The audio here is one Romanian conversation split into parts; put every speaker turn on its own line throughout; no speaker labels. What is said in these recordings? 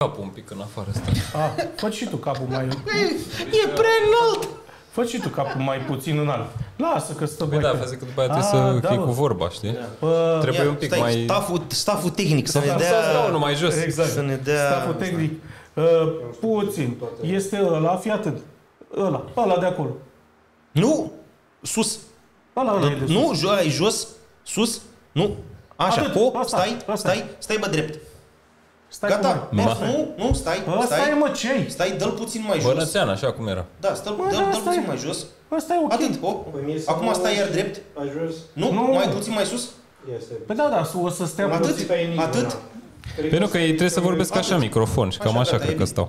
capul un pic în afară asta.
Fă și tu capul mai...
E prea înalt!
Fă și tu capul mai puțin înalt. Lasă că stă
Păi da, faze că după aia trebuie să fii cu vorba, știi? Trebuie un pic mai...
Staful tehnic să ne dea...
Să nu mai jos.
Exact.
Să ne dea...
Staful tehnic. Puțin. Este ăla, fii atent. Ăla de acolo.
Nu! Sus!
Ăla e de sus.
Nu, ai jos, sus, nu. Așa, stai, bă, drept.
Stai
gata, nu, stai.
Ăsta e, mă, ce-ai?
Stai, dă-l puțin mai jos.
Bănățean, așa cum era.
Da, dă-l puțin mai jos.
Ăsta e ok.
Atât, acum stai iar drept. Nu, mai puțin mai sus.
Păi da, o să stea puțin.
Atât.
Pentru că ei trebuie să vorbesc așa microfon și cam așa cred că stau.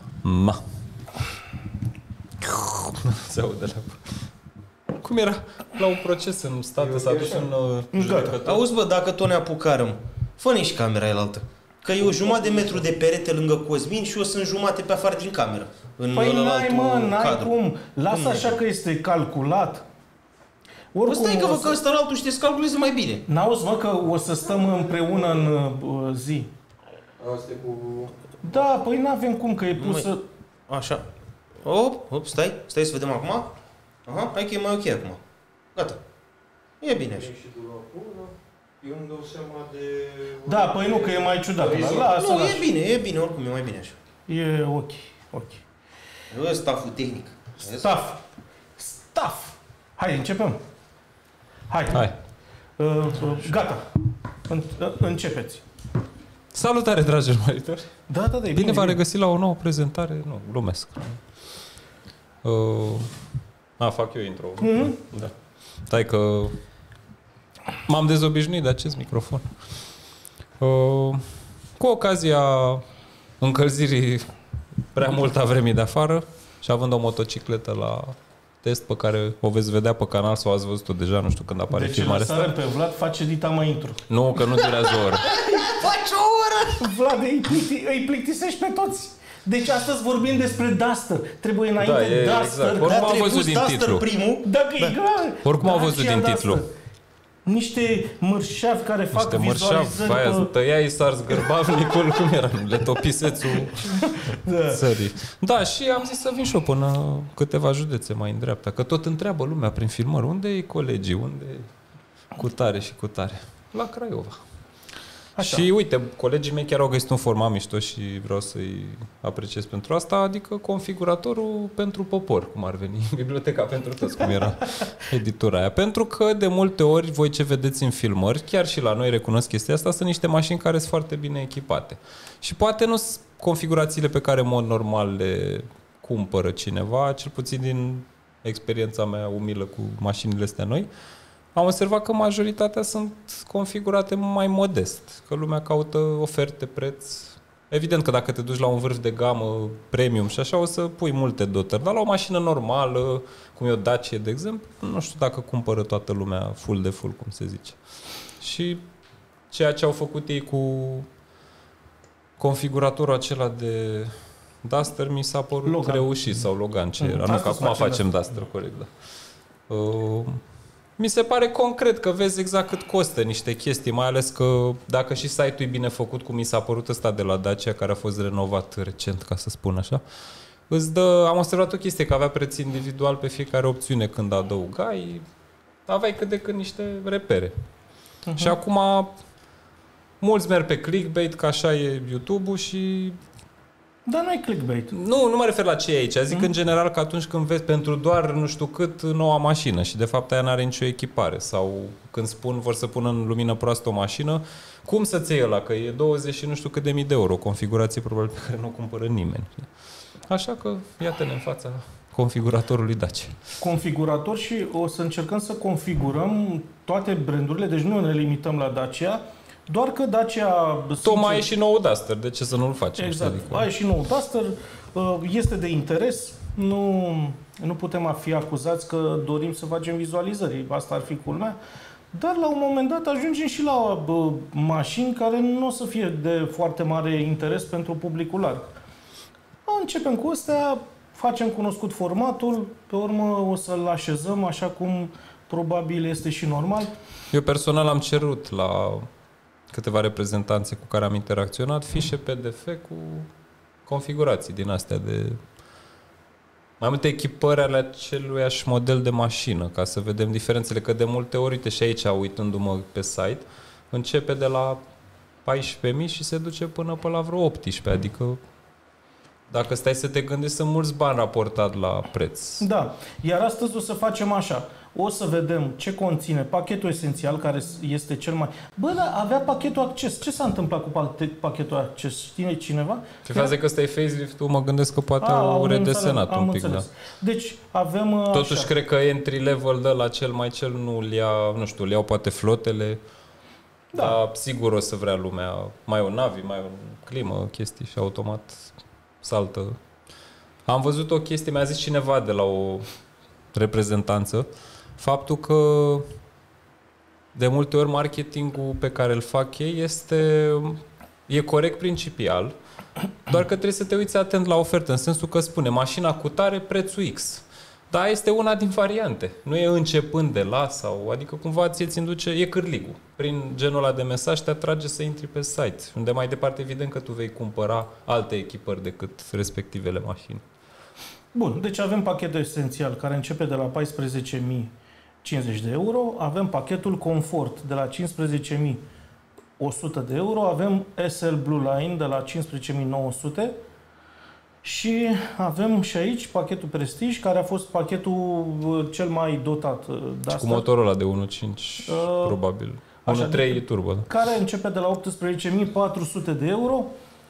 Se aude la... Cum era la un proces în state, s-a dus în judecător?
Auzi, bă, dacă tot ne apucarăm, fă-ne și camera aia altă. Că e o jumătate de metru de perete lângă Cosmin și eu sunt jumate pe afară din cameră.
Păi n-ai cum. Lasă așa că este calculat.
Oricum, stai că vă că ăsta altul știi să calculeze mai bine.
N-auzi, mă, că o să stăm împreună în zi. Da, păi n-avem cum, că e pusă...
Așa. Hop, stai să vedem acum. Aha, hai că e mai ok acum. Gata. E bine așa.
Eu îmi dau seama de...
Da, păi nu, că e mai ciudat.
Nu, e bine, oricum e mai bine așa.
E ok.
Staful tehnic.
Staf! Hai, începem. Hai. Gata. Începeți.
Salutare, dragi urmăritori!
Da,
bine v-am regăsit la o nouă prezentare. Nu, glumesc. Fac eu intro. Da. Stai că m-am dezobișnuit de acest microfon. Cu ocazia încălzirii prea mult a vremii de afară și având o motocicletă la test pe care o veți vedea pe canal sau ați văzut-o deja, nu știu când apare filmarea asta.
Deci pe Vlad, face dita mai intro.
Nu, că nu durează o oră.
Faci o oră!
Vlad, îi plictisești pe toți. Deci astăzi vorbim despre Duster. Trebuie înainte Duster.
Exact. Oricum au văzut din titlu. Oricum au văzut din titlu.
Niște mărșavi care fac vizualizări.
Aia tăiai, sarzi gărbavnicul, cum era? Le topisețul țării. Da, și am zis să vin și eu până câteva județe mai în dreapta. Că tot întreabă lumea prin filmări. Unde e colegii? Unde e cu tare și cu tare? La Craiova. Așa. Și uite, colegii mei chiar au găsit un format mișto și vreau să-i apreciez pentru asta, adică configuratorul pentru popor, cum ar veni, biblioteca pentru toți, cum era editura aia. Pentru că de multe ori voi ce vedeți în filmări, chiar și la noi recunosc chestia asta, sunt niște mașini care sunt foarte bine echipate. Și poate nu sunt configurațiile pe care în mod normal le cumpără cineva, cel puțin din experiența mea umilă cu mașinile astea noi, am observat că majoritatea sunt configurate mai modest, că lumea caută oferte, preț. Evident că dacă te duci la un vârf de gamă, premium și așa, o să pui multe dotări, dar la o mașină normală, cum e o Dacia, de exemplu, nu știu dacă cumpără toată lumea full de full, cum se zice. Și ceea ce au făcut ei cu configuratorul acela de Duster mi s-a părut reușit, sau Logan, ce era. Nu, că acum facem Duster, corect, da. Mi se pare concret că vezi exact cât costă niște chestii, mai ales că dacă și site-ul e bine făcut, cum mi s-a părut ăsta de la Dacia, care a fost renovat recent, ca să spun așa, îți dă, am observat o chestie, că avea preț individual pe fiecare opțiune când adăugai, aveai cât de cât niște repere. Și acum mulți merg pe clickbait, că așa e YouTube-ul și...
Dar nu e clickbait.
Nu mă refer la ce e aici. Zic în general că atunci când vezi pentru doar nu știu cât noua mașină și de fapt aia n-are nicio echipare, sau când vor să pună în lumină proastă o mașină, cum să-ți iei ăla? Că e 20 și nu știu cât de mii de euro, o configurație probabil pe care nu o cumpără nimeni. Așa că iată-ne în fața configuratorului Dacia.
Configurator, și o să încercăm să configurăm toate brandurile, deci nu ne limităm la Dacia, doar că Dacia...
Tocmai e și nou Duster, de ce să nu-l facem?
Exact, ai și nou Duster, este de interes, nu putem fi acuzați că dorim să facem vizualizări, asta ar fi culmea, dar la un moment dat ajungem și la mașini care nu o să fie de foarte mare interes pentru publicul larg. Începem cu astea, facem cunoscut formatul, pe urmă o să-l așezăm așa cum probabil este și normal.
Eu personal am cerut la câteva reprezentanțe cu care am interacționat fișe PDF cu configurații din astea de... Mai multe echipări ale aceluiași model de mașină, ca să vedem diferențele, că de multe ori, uite și aici, uitându-mă pe site, începe de la 14.000 și se duce până pe la vreo 18, adică dacă stai să te gândești, sunt mulți bani raportat la preț.
Da, iar astăzi o să facem așa. O să vedem ce conține pachetul esențial, care este cel mai... Bă, da, avea pachetul acces. Ce s-a întâmplat cu pachetul acces? Știe cineva?
Ce faze că ăsta e facelift-ul, mă gândesc că poate au redesenat un pic. Da.
Deci avem
totuși
așa.
Cred că entry level de la cel nu-l ia, nu știu, îl iau poate flotele. Da. Dar sigur o să vrea lumea mai o navi, mai o climă, chestii și automat saltă. Am văzut o chestie, mi-a zis cineva de la o reprezentanță, faptul că de multe ori marketingul pe care îl fac ei e corect principial, doar că trebuie să te uiți atent la ofertă, în sensul că spune mașina cu tare, prețul X. Dar este una din variante. Nu e începând de la sau... Adică cumva ți-ți induce... E cârligul. Prin genul ăla de mesaj te atrage să intri pe site. Unde mai departe evident că tu vei cumpăra alte echipări decât respectivele mașini.
Bun, deci avem pachetul esențial care începe de la 14.050 de euro. Avem pachetul confort de la 15.100 de euro. Avem SL Blue Line de la 15.900. Și avem și aici pachetul Prestige, care a fost pachetul cel mai dotat de asta.
Cu motorul ăla de 1.5, probabil. 1.3 turbo.
Care începe de la 18.400 de euro.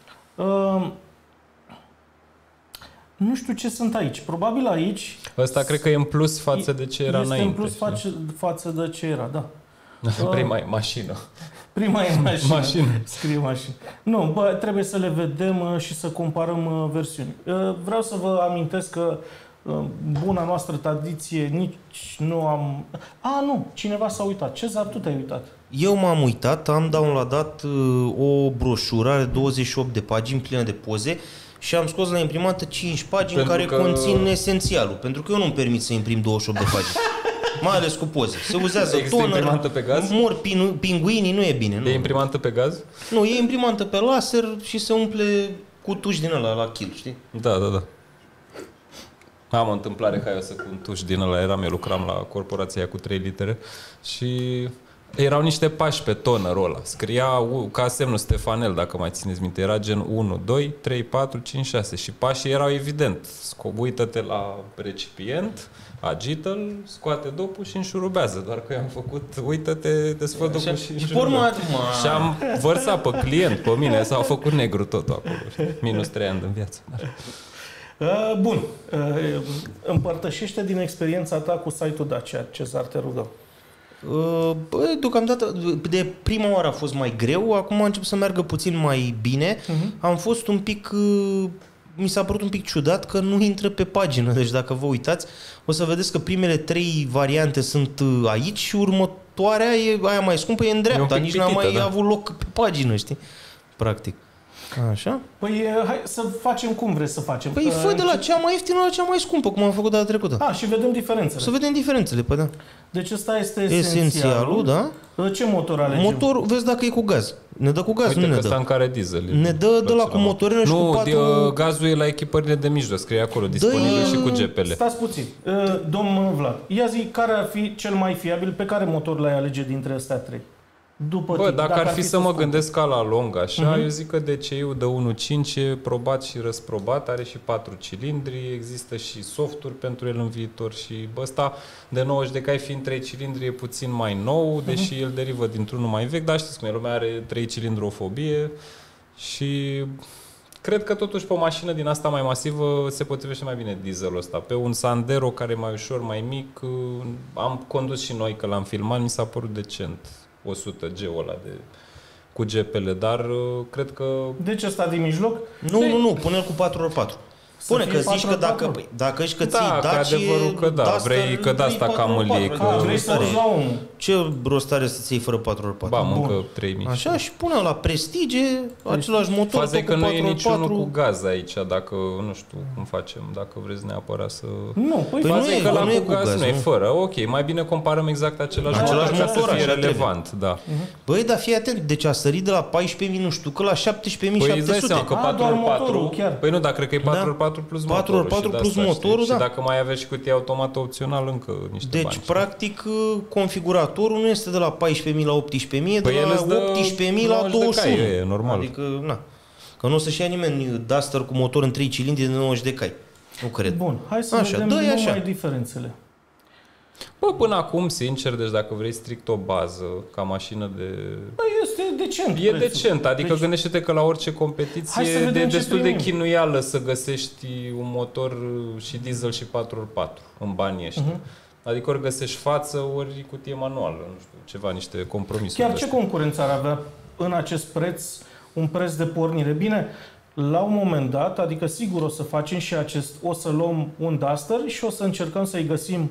Nu știu ce sunt aici. Probabil aici...
Ăsta cred că e în plus față de ce era înainte.
Este în plus față de ce era, da.
Prima e mașină.
Prima e mașină. Scrie mașină. Nu, bă, trebuie să le vedem și să comparăm versiuni. Vreau să vă amintesc că buna noastră tradiție nici nu am... nu, cineva s-a uitat. Cezar, tu te-ai uitat.
Eu m-am uitat, am downloadat o broșură, are 28 de pagini plină de poze și am scos la imprimantă 5 pagini care conțin esențialul. Pentru că eu nu-mi permit să imprim 28 de pagini. Mai ales cu poze. Se uzează toner,
imprimantă pe gaz?
Mor pinguinii, nu e bine. Nu.
E imprimantă pe gaz?
Nu, e imprimantă pe laser și se umple cu tuș din ăla la kill, știi?
Da. Am o întâmplare ca eu să cu un tuș din ăla. Eu lucram la corporația cu 3 litere și erau niște pași pe tonerul ăla. Scria ca semnul Stefanel, dacă mai țineți minte. Era gen 1, 2, 3, 4, 5, 6 și pașii erau evident. Uită-te la recipient, agită-l, scoate dopul și înșurubează. Doar că eu am făcut, uită-te, desfă dopul și înșurubează. Și am vărsat pe client, pe mine, s-au făcut negru totul acolo. Minus 3 ani în viață.
Bun. Împărtășește din experiența ta cu site-ul Dacia. Cezar, te rugăm.
Deocamdată, de prima oară a fost mai greu, acum a început să meargă puțin mai bine. Am fost un pic... mi s-a părut un pic ciudat că nu intră pe pagină. Deci dacă vă uitați, o să vedeți că primele 3 variante sunt aici și următoarea, aia mai scumpă, e în dreapta. Nici n-a mai avut loc pe pagină, știi? Practic. Așa?
Păi hai să facem cum vreți să facem.
Păi fă de la cea mai ieftină la cea mai scumpă, cum am făcut data trecută.
Și vedem diferențele.
Să vedem diferențele, păi da.
Deci ăsta este
esențialul, da?
Ce motor alegem?
Motorul, vezi dacă e cu gaz. Ne dă cu gaz,
uite
nu ne dă.
Uite că care diesel.
Ne dă de la cu motorină și cu 4...
gazul e la echipările de mijloc, scrie acolo, disponibil și cu GPL.
Stați puțin. Domnul Vlad, ia zi care ar fi cel mai fiabil, pe care motor l-ai alege dintre astea 3?
Dacă ar fi să mă gândesc ca la lung așa, eu zic că DCI-ul de 1.5 e probat și răsprobat, are și 4 cilindri, există și softuri pentru el în viitor și ăsta de 90 de cai fiind 3 cilindri e puțin mai nou, deși el derivă dintr-unul mai vechi, dar știți cum e, lumea are 3 cilindrofobie și cred că totuși pe o mașină din asta mai masivă se potrivește mai bine dieselul ăsta. Pe un Sandero care e mai ușor, mai mic, am condus și noi că l-am filmat, mi s-a părut decent. 100G-ul ăla cu GPL, dar cred că...
Deci ăsta din mijloc?
Nu, pune-l cu 4x4. Spune că zici că dacă ești că ții
Da, că
Dacia,
adevărul că da,
Duster,
vrei că de asta cam îl iei, că-
Vrei să urci la omul.
Ce rost are să-ți iei fără 4x4?
Ba, mâncă 3000.
Așa, și pune la Prestige, același motor,
Faza e
tot
că
cu
nu e niciunul
4x4.
cu gaz aici, dacă, nu știu cum facem, dacă vreți neapărat să...
Nu, păi
Păi
Faza
nu
e
e,
că la
nu e
cu gaz nu e
nu.
fără. Ok, mai bine comparăm exact același
Același
motor ca
motor,
să fie
așa
relevant, da.
Băi, dar fii atent, deci a sărit de la 14.000, nu știu, că la 17.700.
Păi îți dai seama că
Ah, doar
4x4,
motorul, chiar.
păi nu, dar cred că e 4x4 plus
4x4
motorul. și de
plus
asta,
motorul,
știi?
da.
Și dacă mai aveți și cutie automată opțional, încă niște
Deci,
bani.
practic, configuratorul nu este de la 14.000 la 18.000, e de
Păi el
la
îți dă
18.000 la
90 de cai,
21.
e normal.
Adică, na. Că nu o să-și ia nimeni Duster cu motor în 3 cilindri de 90 de cai. Nu cred.
Bun, hai să
Așa,
vedem
dă-i
numai
așa.
diferențele.
Bă, până acum, sincer, deci dacă vrei strict o bază ca mașină de...
Păi este decent.
E
prețul.
decent, adică
Deci,
gândește-te că la orice
Hai
competiție
să vedem
e
ce
destul de
primim.
chinuială să găsești un motor și diesel și 4x4 în banii ăștia. Adică ori găsești față, ori cutie manuală, nu știu, ceva, niște compromisuri.
chiar
de
ce
astea.
concurență ar avea în acest preț, un preț de pornire? Bine, la un moment dat, adică sigur o să facem și acest, o să luăm un Duster și o să încercăm să-i găsim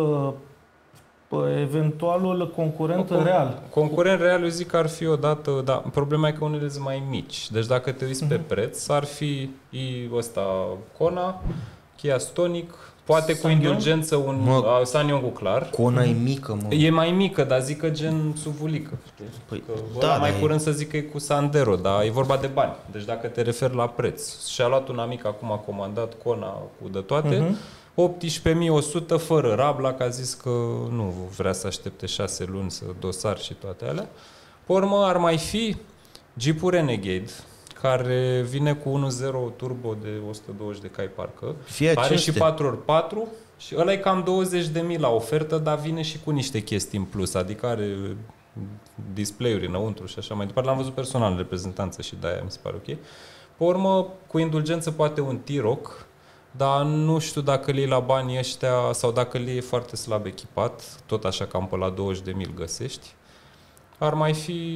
eventualul concurent real.
Concurent real, eu zic că ar fi odată, dar problema e că unele sunt mai mici. Deci dacă te uiți pe preț, ar fi ăsta Kona, Kia Stonic, poate cu
Ssangyong?
indulgență un Ssangyong clar.
Kona e mică, mă.
E mai mică, dar zic că gen suvulică. Știi?
Păi,
Că
da,
ăla mai
dar e-
curând să zic că e cu Sandero, dar e vorba de bani. Deci dacă te referi la preț. Și-a luat un amic acum, a comandat Kona cu de toate, 18.100 fără rabla, că a zis că nu vrea să aștepte 6 luni să dosar și toate alea. Pe urmă ar mai fi Jeep-ul Renegade, care vine cu 1.0 turbo de 120 de cai parcă.
Fie
Are și
aceste.
4x4 și ăla e cam 20.000 la ofertă, dar vine și cu niște chestii în plus, adică are display-uri înăuntru și așa mai departe. L-am văzut personal în reprezentanță și de-aia mi se pare ok. Pe urmă, cu indulgență poate un T-Roc, dar nu știu dacă îl iei la banii ăștia sau dacă îl iei foarte slab echipat, tot așa cam pe la 20.000 îl găsești. Ar mai fi...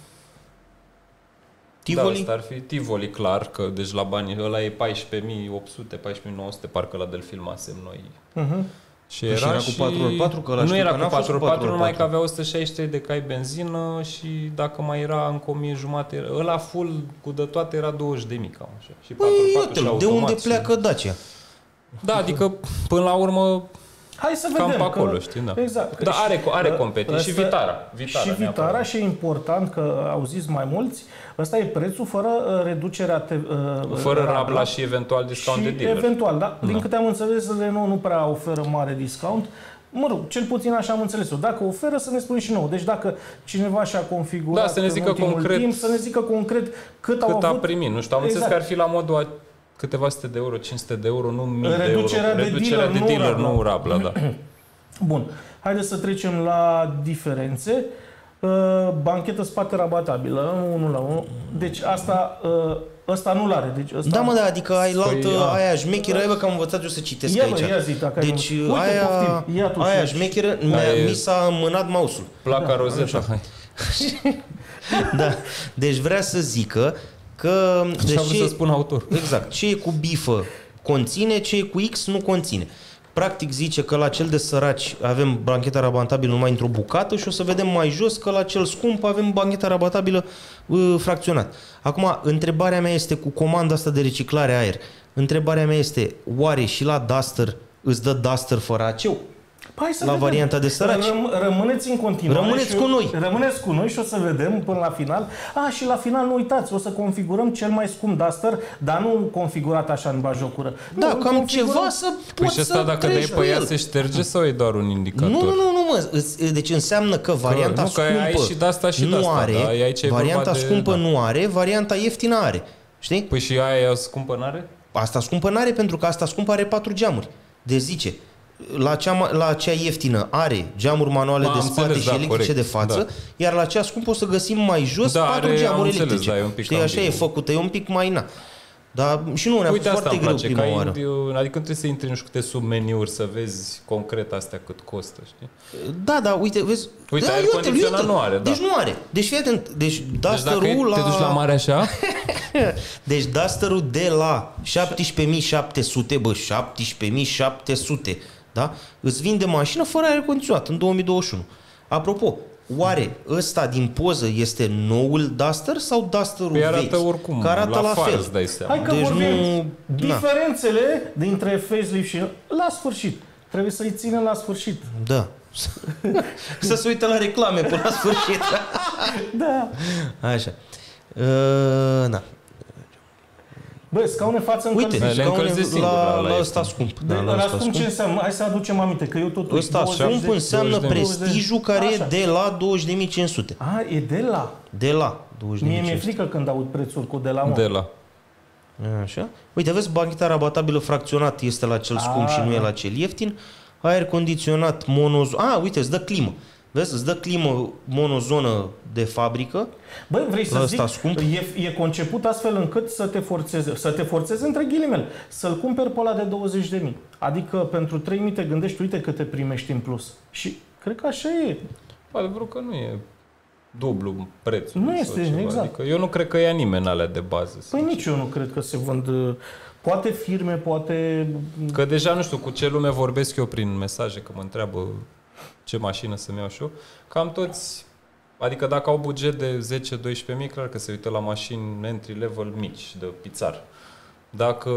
Tivoli?
Da, asta ar fi Tivoli, clar, că deci la banii ăla e 14.800, 14.900, parcă la del filmasem noi. Și
Păi și era cu 4x4, că ăla
nu
știu
era
că n-a fost
cu 4x4, numai
4x4.
că avea 163 de cai benzină și dacă mai era încă 1.500, ăla full cu de toate era 20.000 cam așa. Și 4x4
Păi,
și
uite-l, de
automat
unde
și-
pleacă Dacia?
Da, adică până la urmă
Hai să
cam
vedem.
pe acolo,
că,
știi, da.
Exact.
Dar are competiție și
ăsta-
Vitara.
Și
Vitara,
Vitara, și e important că au zis mai mulți, ăsta e prețul fără reducerea
fără rabla și eventual discount de dealer.
eventual, da. Din câte am înțeles, Renault nu prea oferă mare discount. Mă rog, cel puțin așa am înțeles-o. Dacă oferă, să ne spună și nouă. Deci dacă cineva și-a configurat
Da, să ne zică
în ultimul
concret
timp, să ne zică concret cât au
cât a
avut.
primit. Nu știu, am înțeles că ar fi la modul a câteva sute de euro, 500 de euro, nu mii de euro.
Reducerea de
Reducerea de
dealer,
dealer,
nu
nu rabla, da.
Bun. Haideți să trecem la diferențe. Banchetă spate rabatabilă, 1 la 1. Deci ăsta nu l-are. Deci ăsta...
Da, mă, da, adică ai la
Păi,
altă, aia șmecheră, că am învățat eu să citesc
Ia,
aici.
bă, ia zi, dacă ai
Deci
Uite,
aia,
poftim, ia tu
aia
și-
șmecheră, mi s-a mânat mouse-ul.
Placa rozetă, hai.
Da. Deci vrea să zică că...
Așa vrut să spun autor.
Exact. Ce e cu bifă conține, ce e cu X nu conține. Practic zice că la cel de săraci avem bancheta rabatabilă numai într-o bucată și o să vedem mai jos că la cel scump avem bancheta rabatabilă fracționat. Acum, întrebarea mea este cu comanda asta de reciclare aer. Întrebarea mea este, oare și la Duster îți dă Duster fără aceu?
Hai să
La
vedem.
varianta de săraci.
Rămâneți în continuare.
Rămâneți
și
cu noi.
Rămâneți cu noi și o să vedem până la final. Și la final nu uitați, o să configurăm cel mai scump Duster, dar nu configurat așa în bajocură.
Da,
Nu, îl
cam
configurăm-
ceva să
Păi
poți
și asta
să
dacă dai
treci
pe
cu
ea
el.
se șterge sau e doar un indicator?
Nu, mă. Deci înseamnă că varianta
nu, că
scumpă
ai și de-asta și
nu
de-asta,
are,
da, aici e
varianta
vorba de-
scumpă
da.
nu are, varianta ieftină are. Știi?
Păi și aia scumpă n-are?
Asta scumpă n-are pentru că asta scumpă are 4 geamuri. Deci zice, la cea ieftină are geamuri manuale
Am
de spate
înțeles,
și
da,
electrice
corect,
de față,
da.
iar la cea scumpă o să găsim mai jos
Da,
4
are,
geamuri
am înțeles,
electrice.
da, e un pic
Știi,
cam
așa e
bine.
făcută, e un pic mai na. Dar și nu, ne-a fost
Uite, asta
foarte
îmi
greu
place,
prima oară.
adică nu trebuie să intri nu știu câte submeniuri să vezi concret astea cât costă, știi?
Da, uite, vezi.
Uite,
da,
aer condiționat nu are, da.
Deci nu are. Deci fii atent, deci
Deci
Duster-ul
dacă te duci la mare așa,
Deci Duster-ul de la 17.700, bă, 17.700, da? Îți vinde mașină fără aer condiționat în 2021. Apropo, oare ăsta din poză este noul Duster sau Duster-ul
păi arată
vechi?
oricum,
Că arată la
fară
fel.
îți dai seama.
Hai că
Deci
vorbim
nu-
diferențele dintre facelift și la sfârșit. Trebuie să-i ținem la sfârșit.
Da. Să se uită la reclame până la sfârșit.
Da.
Așa. Da.
Bă, scaune față
Uite,
încălzite.
le
scaune
încălzi singur la
la ăsta
ieftin.
scump.
De,
Da, la
la
ăsta
scump
scump.
ce înseamnă? Hai să aducem aminte, că eu totuși...
Ăsta
20
scump
de-
înseamnă
20 de-
prestigiul care
Așa.
e de la 20.500.
A, e de la.
De la
Mie mi-e
20.500.
frică când aud prețuri cu de la mă.
De la.
Așa. Uite, vezi, bancheta rabatabilă fracționat este la cel scump și nu e la cel ieftin. Aer condiționat monozonă. Uite, îți dă climă. Vezi, îți dă climă monozonă de fabrică.
Băi, vrei
La
să
ăsta
zic,
scump?
e conceput astfel încât să te forțeze între ghilimele, să-l cumperi pe ăla de 20.000. Adică pentru 3.000 te gândești, uite cât te primești în plus. Și cred că așa e.
Adevărul că nu e dublu prețul.
Nu
sau
este,
ceva.
exact.
Adică eu nu cred că ia nimeni alea de bază.
Păi nici eu nu cred că se vând... Poate firme, poate...
Că deja nu știu cu ce lume vorbesc eu prin mesaje, că mă întreabă ce mașină să-mi iau și eu. Cam toți, adică dacă au buget de 10-12 mii, clar că se uită la mașini entry level mici, de pițar. Dacă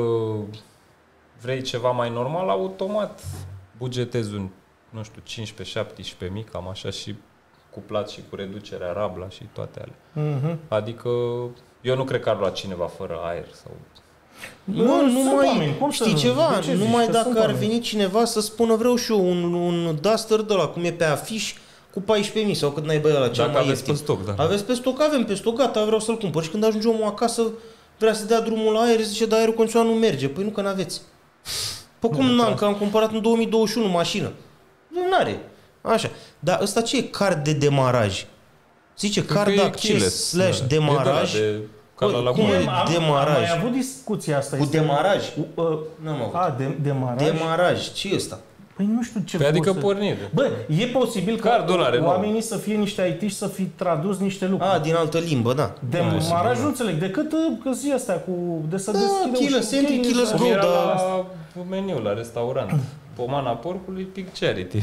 vrei ceva mai normal, automat bugetezi un, nu știu, 15-17 mii, cam așa, și cuplat și cu reducerea rabla și toate alea.
Mhm.
Adică eu nu cred că ar lua cineva fără aer sau...
Nu,
Sunt
numai,
oameni, cum să
știi
nu?
ceva,
De ce zici
numai
că
dacă
sunt
ar
oameni?
veni cineva să spună vreau și eu un Duster de ăla, cum e pe afiș, cu 14.000 sau cât n-ai băia la cel
Dacă
mai
aveți
ieftin.
pe stoc, da.
Aveți pe stoc? Avem pe stoc, gata, vreau să-l cumpăr. Și când ajunge omul acasă, vrea să dea drumul la aer, zice, dar aerul condiționat nu merge. Păi nu, că n-aveți. Păi cum n-am, că am cumpărat în 2021 mașină. Nu are. Așa. Dar ăsta ce e card de demaraj? Zice
Cred
card
că
de
e
acces
keyless,
slash
da.
demaraj.
E de la ca la
Cum
Lamborghini.
e? Demaraj.
Am mai avut discuția asta.
Cu demaraj? N-am avut.
Demaraj?
Demaraj. Ce e ăsta?
Păi nu știu ce
Păi adică
pot să-
pornire.
Bă, e posibil ca
Cardul are, nu.
oamenii să fie niște IT și să fi tradus niște lucruri.
Din altă limbă, da.
Demaraj nu înțeleg, decât că zi astea cu... De să deschidă
keyless
ușa,
entry,
ok,
keyless
să-
Cum
go,
era
da.
la meniu, la restaurant. Pomana porcului, pic charity.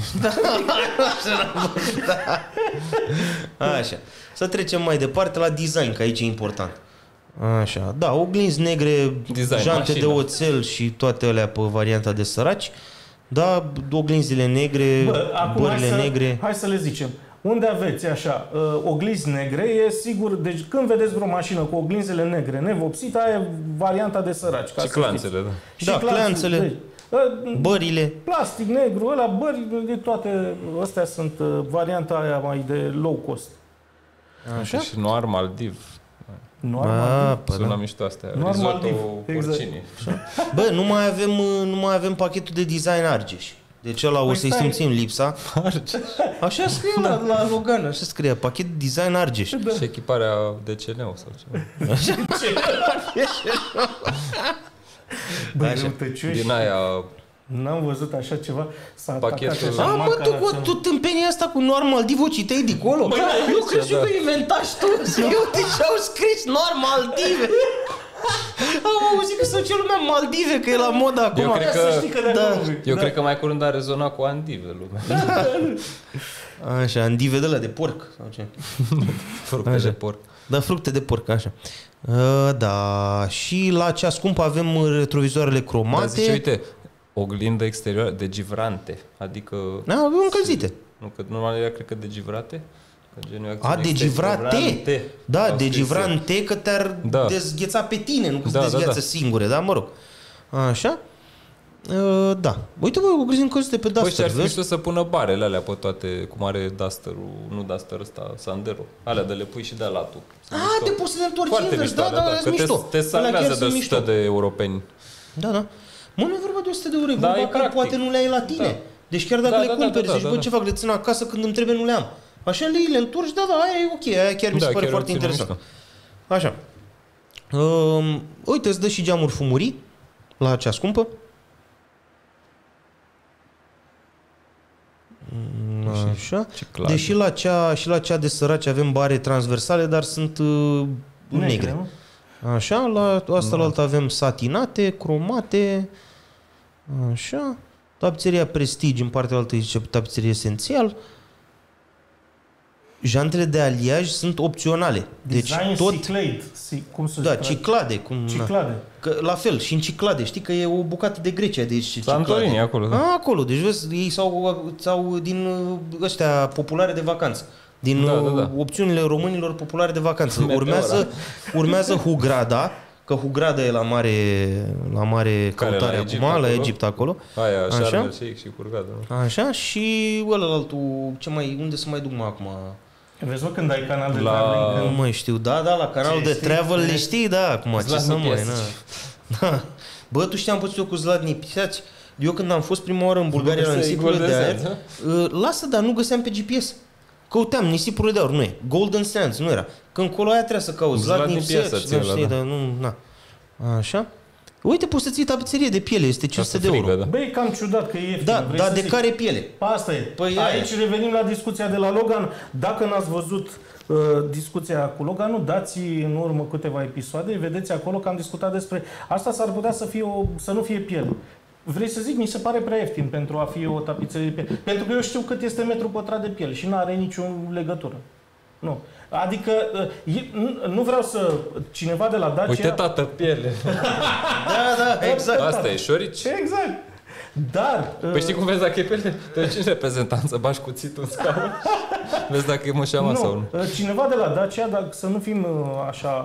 Așa. Să trecem mai departe la design, că aici e important. Așa. Da, oglinzi negre,
Design,
jante
mașină.
de oțel și toate alea pe varianta de săraci. Da, oglinzile negre,
Bă, acum
bările negre.
hai să le zicem. Unde aveți așa, oglinzi negre, e sigur, deci când vedeți vreo mașină cu oglinzile negre nevopsite, aia e varianta de săraci. ca
Și
să
clanțele, da.
știți.
Da, clanțele.
Deci,
Bările.
plastic negru, ăla, bări, de toate, astea sunt varianta aia mai de low cost.
Așa?
Și Noir Maldiv.
Normal.
Păi
Sună
da.
mișto astea.
Noir
Risotto
Maldiv, exact.
porcini.
Bă, nu mai avem pachetul de design Argeș. Deci ăla o
Păi
să-i
stai.
simțim lipsa. Așa scrie la Logan, așa scrie, pachet de design Argeș.
Și echiparea de CNO sau ceva.
Băi,
Așa.
răutăcioși.
Din aia...
N-am văzut așa ceva. S-a
Pachetul-
atacat așa
A, mă,
marca
tu tâmpenia asta cu normal div, o citeai de acolo?
Băi,
Eu
aici,
cred
da.
că inventași tu. Eu de ce au scris normal dive? Am auzit că se duce lumea în Maldive, că e la modă acum.
Eu cred că-
Să știi că de
Da.
acolo vii.
Eu cred că mai curând a rezonat cu andive lumea.
Așa, în dive de la de porc. Sau ce?
Fructe
Așa.
de porc.
Da, fructe de porc, așa. Da, și la cea scumpă avem retrovizoarele
Dar
cromate.
zice, uite, oglindă exterioară de givrante. Adică...
Da, avem încălzite.
Nu, că normal era, cred că de givrate. Că genul
A, de givrate? Da,
Au
de
scris
givrante că te-ar
Da.
dezgheța pe tine, nu că
Da,
se
da,
dezgheață
da.
singure, da, mă rog. Așa. Da. Uite, bă, oglinzi încălzite pe
Păi și
Duster,
ar fi
vezi?
mișto să pună barele alea pe toate, cum are Duster-ul, nu Duster ăsta, Sandero. Alea de le pui și de latul. Sunt
Ah,
mișto.
te poți să le întorci
Foarte
invers,
mișto,
da, da,
Că
sunt mișto.
te
Alea chiar
salvează de
sunt
100
mișto.
de europeni.
Da, da. Mă, nu e vorba de 100 de euro, e
Da,
vorba
e
că
practic.
poate nu le ai la tine.
Da.
Deci chiar dacă
Da,
le
da, da,
cumperi,
da,
zici,
da,
bă,
da.
ce fac, le țin acasă, când îmi trebuie nu le am. Așa le întorci, da, da, aia e ok, aia chiar mi se
Da,
pare
chiar
foarte
ține
interesant.
mișto.
Așa. Uite, îți dă și geamuri fumurii la cea scumpă. Așa. Deși și la cea de săraci avem bare transversale, dar sunt negre. Așa, la asta la altă avem satinate, cromate. Așa. Tapiseria Prestige, în partea altă zice tapiserie esențial. Jantele de aliaj sunt opționale. Deci tot
Ciclade. Cum se
da, ciclade.
Ciclade.
Că, la fel, și în Ciclade. Știi că e o bucată de Grecia de aici.
Santorini, acolo. Da.
Acolo. Deci vezi, ei sau din ăștia populare de vacanță. Din opțiunile românilor populare de vacanță. Urmează Hugrada, că Hugrada e la mare căutare acum, la Egipt acolo.
Aia, Sharm el Sheikh și Hurghada.
Așa, și ălălaltul, unde să mai duc acum?
Vezi, mă, când ai canal de
travel? Nu mai știu, da, la canalul de travel le știi, da, acum, ce să mai, da. Bă, tu știi, am pus eu cu Zlatni Pisați. Eu când am fost prima oară în Bulgaria la nisipurile de aer, lasă, dar nu găseam pe GPS. Căuteam nisipurile de aur, nu e. Golden Sands, nu era. Când colo aia trebuia să cauți Zlatni Pisați, nu. Așa. Uite, poți să ții tapiserie de piele, este 500 de euro.
Da. Băi, cam ciudat că e ieftin.
Da, dar de care piele?
Asta e. Păi aici revenim la discuția de la Logan. Dacă n-ați văzut discuția cu Loganul, dați în urmă câteva episoade, vedeți acolo că am discutat despre asta, s-ar putea să nu fie piele. Vrei să zic, mi se pare prea ieftin pentru a fi o tapiserie de piele. Pentru că eu știu cât este metru pătrat de piele și nu are nicio legătură. Nu. Adică, nu vreau să... Cineva de la Dacia...
Uite, tată, piele.
Da, exact.
Asta e șorici.
Exact. Dar...
Păi știi cum vezi dacă e piele? Te duci în reprezentanță, bași cuțitul în scaun. Vezi dacă e mășeama sau nu.
Cineva de la Dacia, dacă să nu fim așa...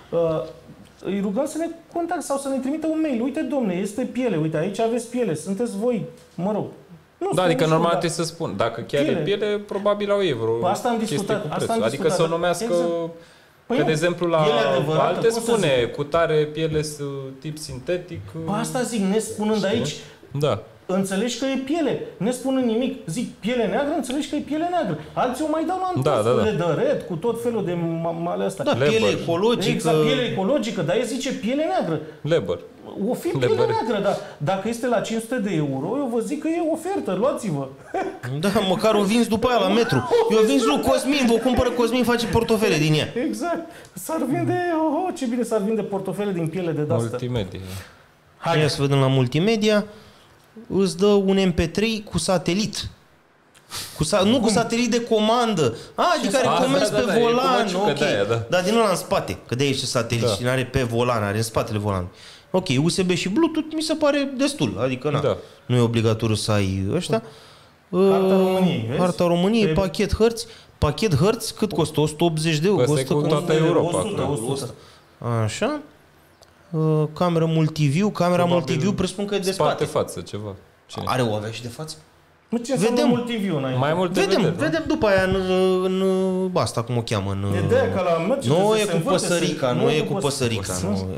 îi rugăm să ne contacte sau să ne trimită un mail. Uite, domne, este piele. Uite, aici aveți piele. Sunteți voi, mă rog.
Da, adică normal trebuie să spun. Dacă chiar e piele, probabil au vreo
asta am discutat.
Adică să o numească... Că, de exemplu, la alte spune cu tare piele tip sintetic...
Asta zic, ne spunând aici...
Da.
Înțelegi că e piele. Ne spunând nimic. Zic piele neagră, înțelegi că e piele neagră. Alții o mai dau la întoarcele de red, cu tot felul de male astea.
Da, piele ecologică.
Exact, piele ecologică, dar el zice piele neagră.
Leber.
O fi piele neagră, dar dacă este la 500 de euro, eu vă zic că e ofertă, luați-vă.
Da, măcar o vinzi după aia la metru. Eu vinzi lui Cosmin, vă cumpără Cosmin, face portofele din ea.
Exact. S-ar vinde, ce bine s-ar vinde portofele din piele de dastă.
Multimedia.
Hai să vedem la multimedia. Îți dă un MP3 cu satelit. Nu cu satelit de comandă. Adică care comenzi pe volan. Dar din ăla în spate. Că de aici e satelit și are pe volan, are în spatele volanului. Ok, USB și Bluetooth mi se pare destul. Adică nu e obligatoriu să ai ăștia.
Harta României, vezi?
Harta României, pachet hărți. Pachet hărți cât costă? 180 de euro.
Costă cu toată Europa.
100.
Așa. Cameră multiview. Camera multiview presupun că e de spate.
Față, ceva.
Are o avea și de față?
Vedem multiview înainte.
Mai multe
vedem după aia în asta, cum o cheamă.
Nu
e cu păsărica. Nu e cu păsărica.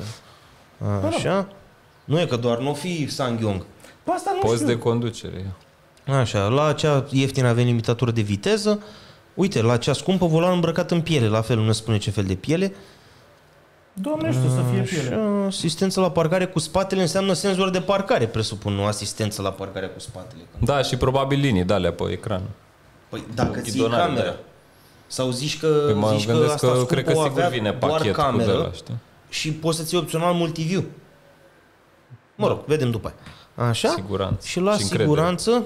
Așa. Nu e că doar nu fi Sangyong.
Post de conducere.
Așa. La cea ieftină avem limitatură de viteză. Uite, la cea scumpă volan îmbrăcat în piele. La fel, nu ne spune ce fel de piele.
Doamne, știu să fie piele.
Asistență la parcare cu spatele înseamnă senzor de parcare, presupun, nu asistență la parcare cu spatele.
Da, și probabil linii de alea pe ecran.
Păi dacă ții camera sau zici că,
asta cred că sigur vine pachet cu de ăla, știi?
Și poți să ții opțional multiview. Mă rog, vedem după aia. Așa?
Siguranță.
Și la siguranță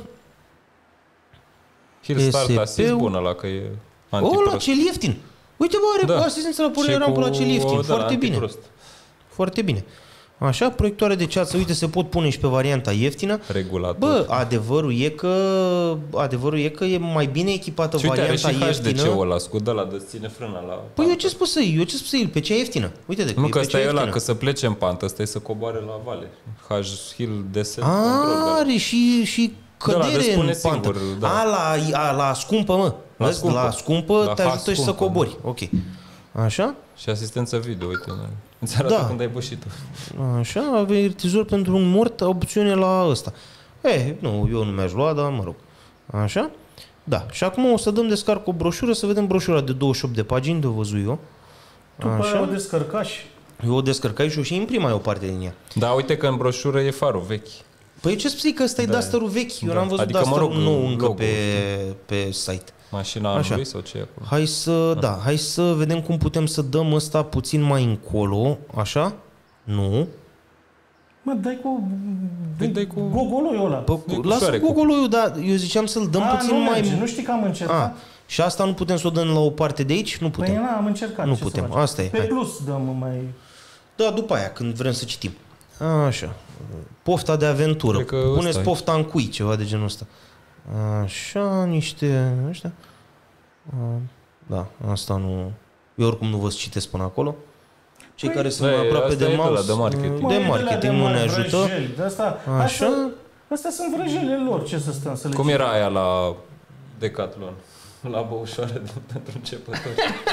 Hill Start Assist bună la că e
antiprost. La cel ieftin. Uite, bă, are asistență la pornire rampă la cel ieftin. Foarte bine. Foarte bine. Așa, proiectoare de ceață, uite, se pot pune și pe varianta ieftină.
Regulator.
Bă, adevărul e că e mai bine echipată varianta ieftină.
Și uite, are și HDC-ul ăla, scudă ăla de ține frâna la...
Păi eu ce spus să iei? Pe cea ieftină. Uite de
nu, că ăsta e ăla, că să plece în pantă, ăsta e să coboare la vale. Hill descent control.
Are și cădere în pantă. La scumpă, mă. La scumpă te ajută și să cobori. Ok. Așa?
Și asistență video, uite. Îți arată când ai bășit.
Așa, avertizor pentru un mort, opțiune la ăsta. Nu, eu nu mi-aș lua, dar mă rog. Așa? Da. Și acum o să dăm descarc o broșură, să vedem broșura de 28 de pagini, de-o văzut eu.
După aia o descărcași.
Eu o descărcai și o și imprimai o parte din ea.
Da, uite că în broșură e farul vechi.
Păi ce spui că ăsta e Duster-ul vechi? Eu n-am văzut
Adică,
Duster-ul
mă rog,
nou încă
logo,
pe site.
Mașina
Așa.
anului sau ce e acolo?
Hai să vedem cum putem să dăm ăsta puțin mai încolo, așa? Nu.
Mă, dai
Dai cu-
gogoloiul ăla.
Lasă
șoarecul.
gogoloiul, dar eu ziceam să-l dăm puțin
nu
mai...
merge, nu știi că am încercat?
Și asta nu putem să o dăm la o parte de aici? Nu putem.
Păi am încercat.
Nu
ce să
putem,
facem?
asta e,
Pe
hai.
plus dăm mai...
Da, după aia, când vrem să citim. Așa. Pofta de aventură.
Cred că ăsta
Puneți
e.
pofta în cui, ceva de genul ăsta. Așa, niște... Ăștia. Da, asta nu... Eu oricum nu vă citesc până acolo. Cei care sunt mai aproape
asta
de
e
mouse...
de marketing.
Mă,
De
e de
marketing nu ne ajută.
vrăjeli, de asta,
Așa.
Astea sunt vrăjelile lor, ce să stăm să le
Cum
citim?
era aia la Decathlon? La băușoare pentru începători.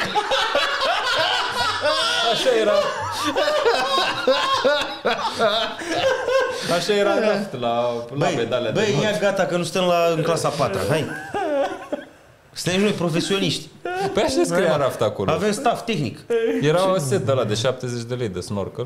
Așa era. Așa era raft la medalea de
Băi,
not.
ia gata că nu suntem în clasa 4. Hai. Suntem noi profesioniști.
Păi așa scria raft acolo.
Avem staff tehnic.
Era un set de ăla de 70 de lei de snorkel.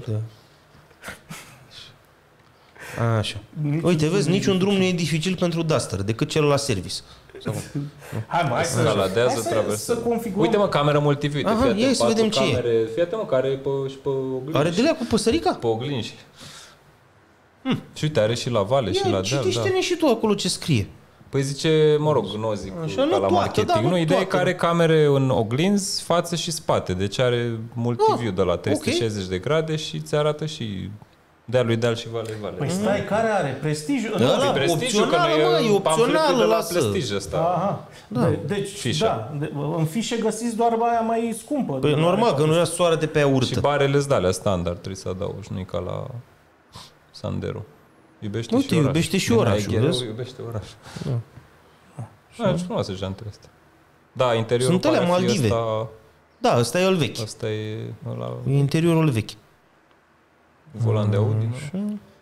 Așa. Uite, vezi, niciun drum nu e dificil pentru Duster, decât cel la service.
Hai să
Scaladează,
hai să
traversează.
configurăm.
Uite mă, cameră multiview.
Aha,
Fii atent,
ia să
4
vedem ce e.
camere. Fii atent, mă, care e și pe oglinzi.
Are de lea cu păsărica?
Pe oglinzi. Și uite, are și la vale și la deal, da.
Citește-ne și tu acolo ce scrie.
Păi zice, mă rog, nu o zic
Așa,
ca
nu
la
toată,
marketing.
da,
Nu,
nu
ideea e că
toată.
are camere în oglinzi, față și spate. Deci are multiview de la 360 de grade și ți arată și dealul deal și vale.
Păi stai, care are? Prestigiu?
Da,
Nu,
da.
Prestigiu, că
opțională,
nu
mă, e
pamfletul
opțională,
de la
lasă.
Prestige ăsta.
Aha.
Da.
Deci,
Fișa.
da, în fișe găsiți doar aia mai scumpă.
Păi normal, că nu ia soare de pe aia
Și
urtă.
barele de alea standard trebuie să adaugi, nu e ca la Sandero. Iubește
Uite,
și orașul.
iubește și
Din
orașul,
Aighereu
vezi?
Iubește orașul. Da, și frumoase jantele astea. Da, interiorul
Sunt alea
pare a fi
Maldive.
ăsta,
Da, ăsta e el vechi.
ăsta e ăla,
E interiorul vechi.
volan de Audi. Nu?
Așa.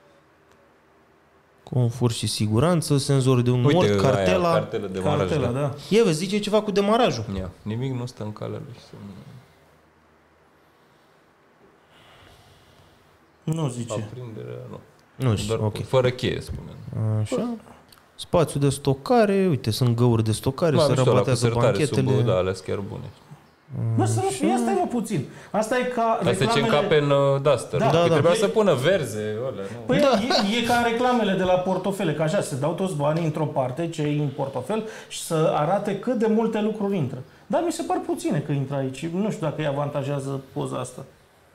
Confort și siguranță, senzor de umor,
Uite,
cartela.
aia, cartelă de maraj.
Cartela,
Da.
da.
Ia vezi, zice ceva cu demarajul.
Ia, nimic nu stă în calea lui.
Nu zice.
Aprinderea, nu.
Nu știu,
Doar
ok.
fără cheie, spune.
Așa. Spațiu de stocare, uite, sunt găuri de stocare,
Mă,
se
am mișto la
rabatează
cusertare sub,
banchetele.
da, alea sunt chiar bune.
Bă, să nu fie, asta e mă puțin. Asta e ca
Asta ce încape în Duster.
Da,
Da,
da.
trebuia să pună verze, alea, nu?
Păi e ca în reclamele de la portofele, că așa, se dau toți banii într-o parte, ce e în portofel, și să arate cât de multe lucruri intră. Dar mi se par puține că intră aici. Nu știu dacă îi avantajează poza asta.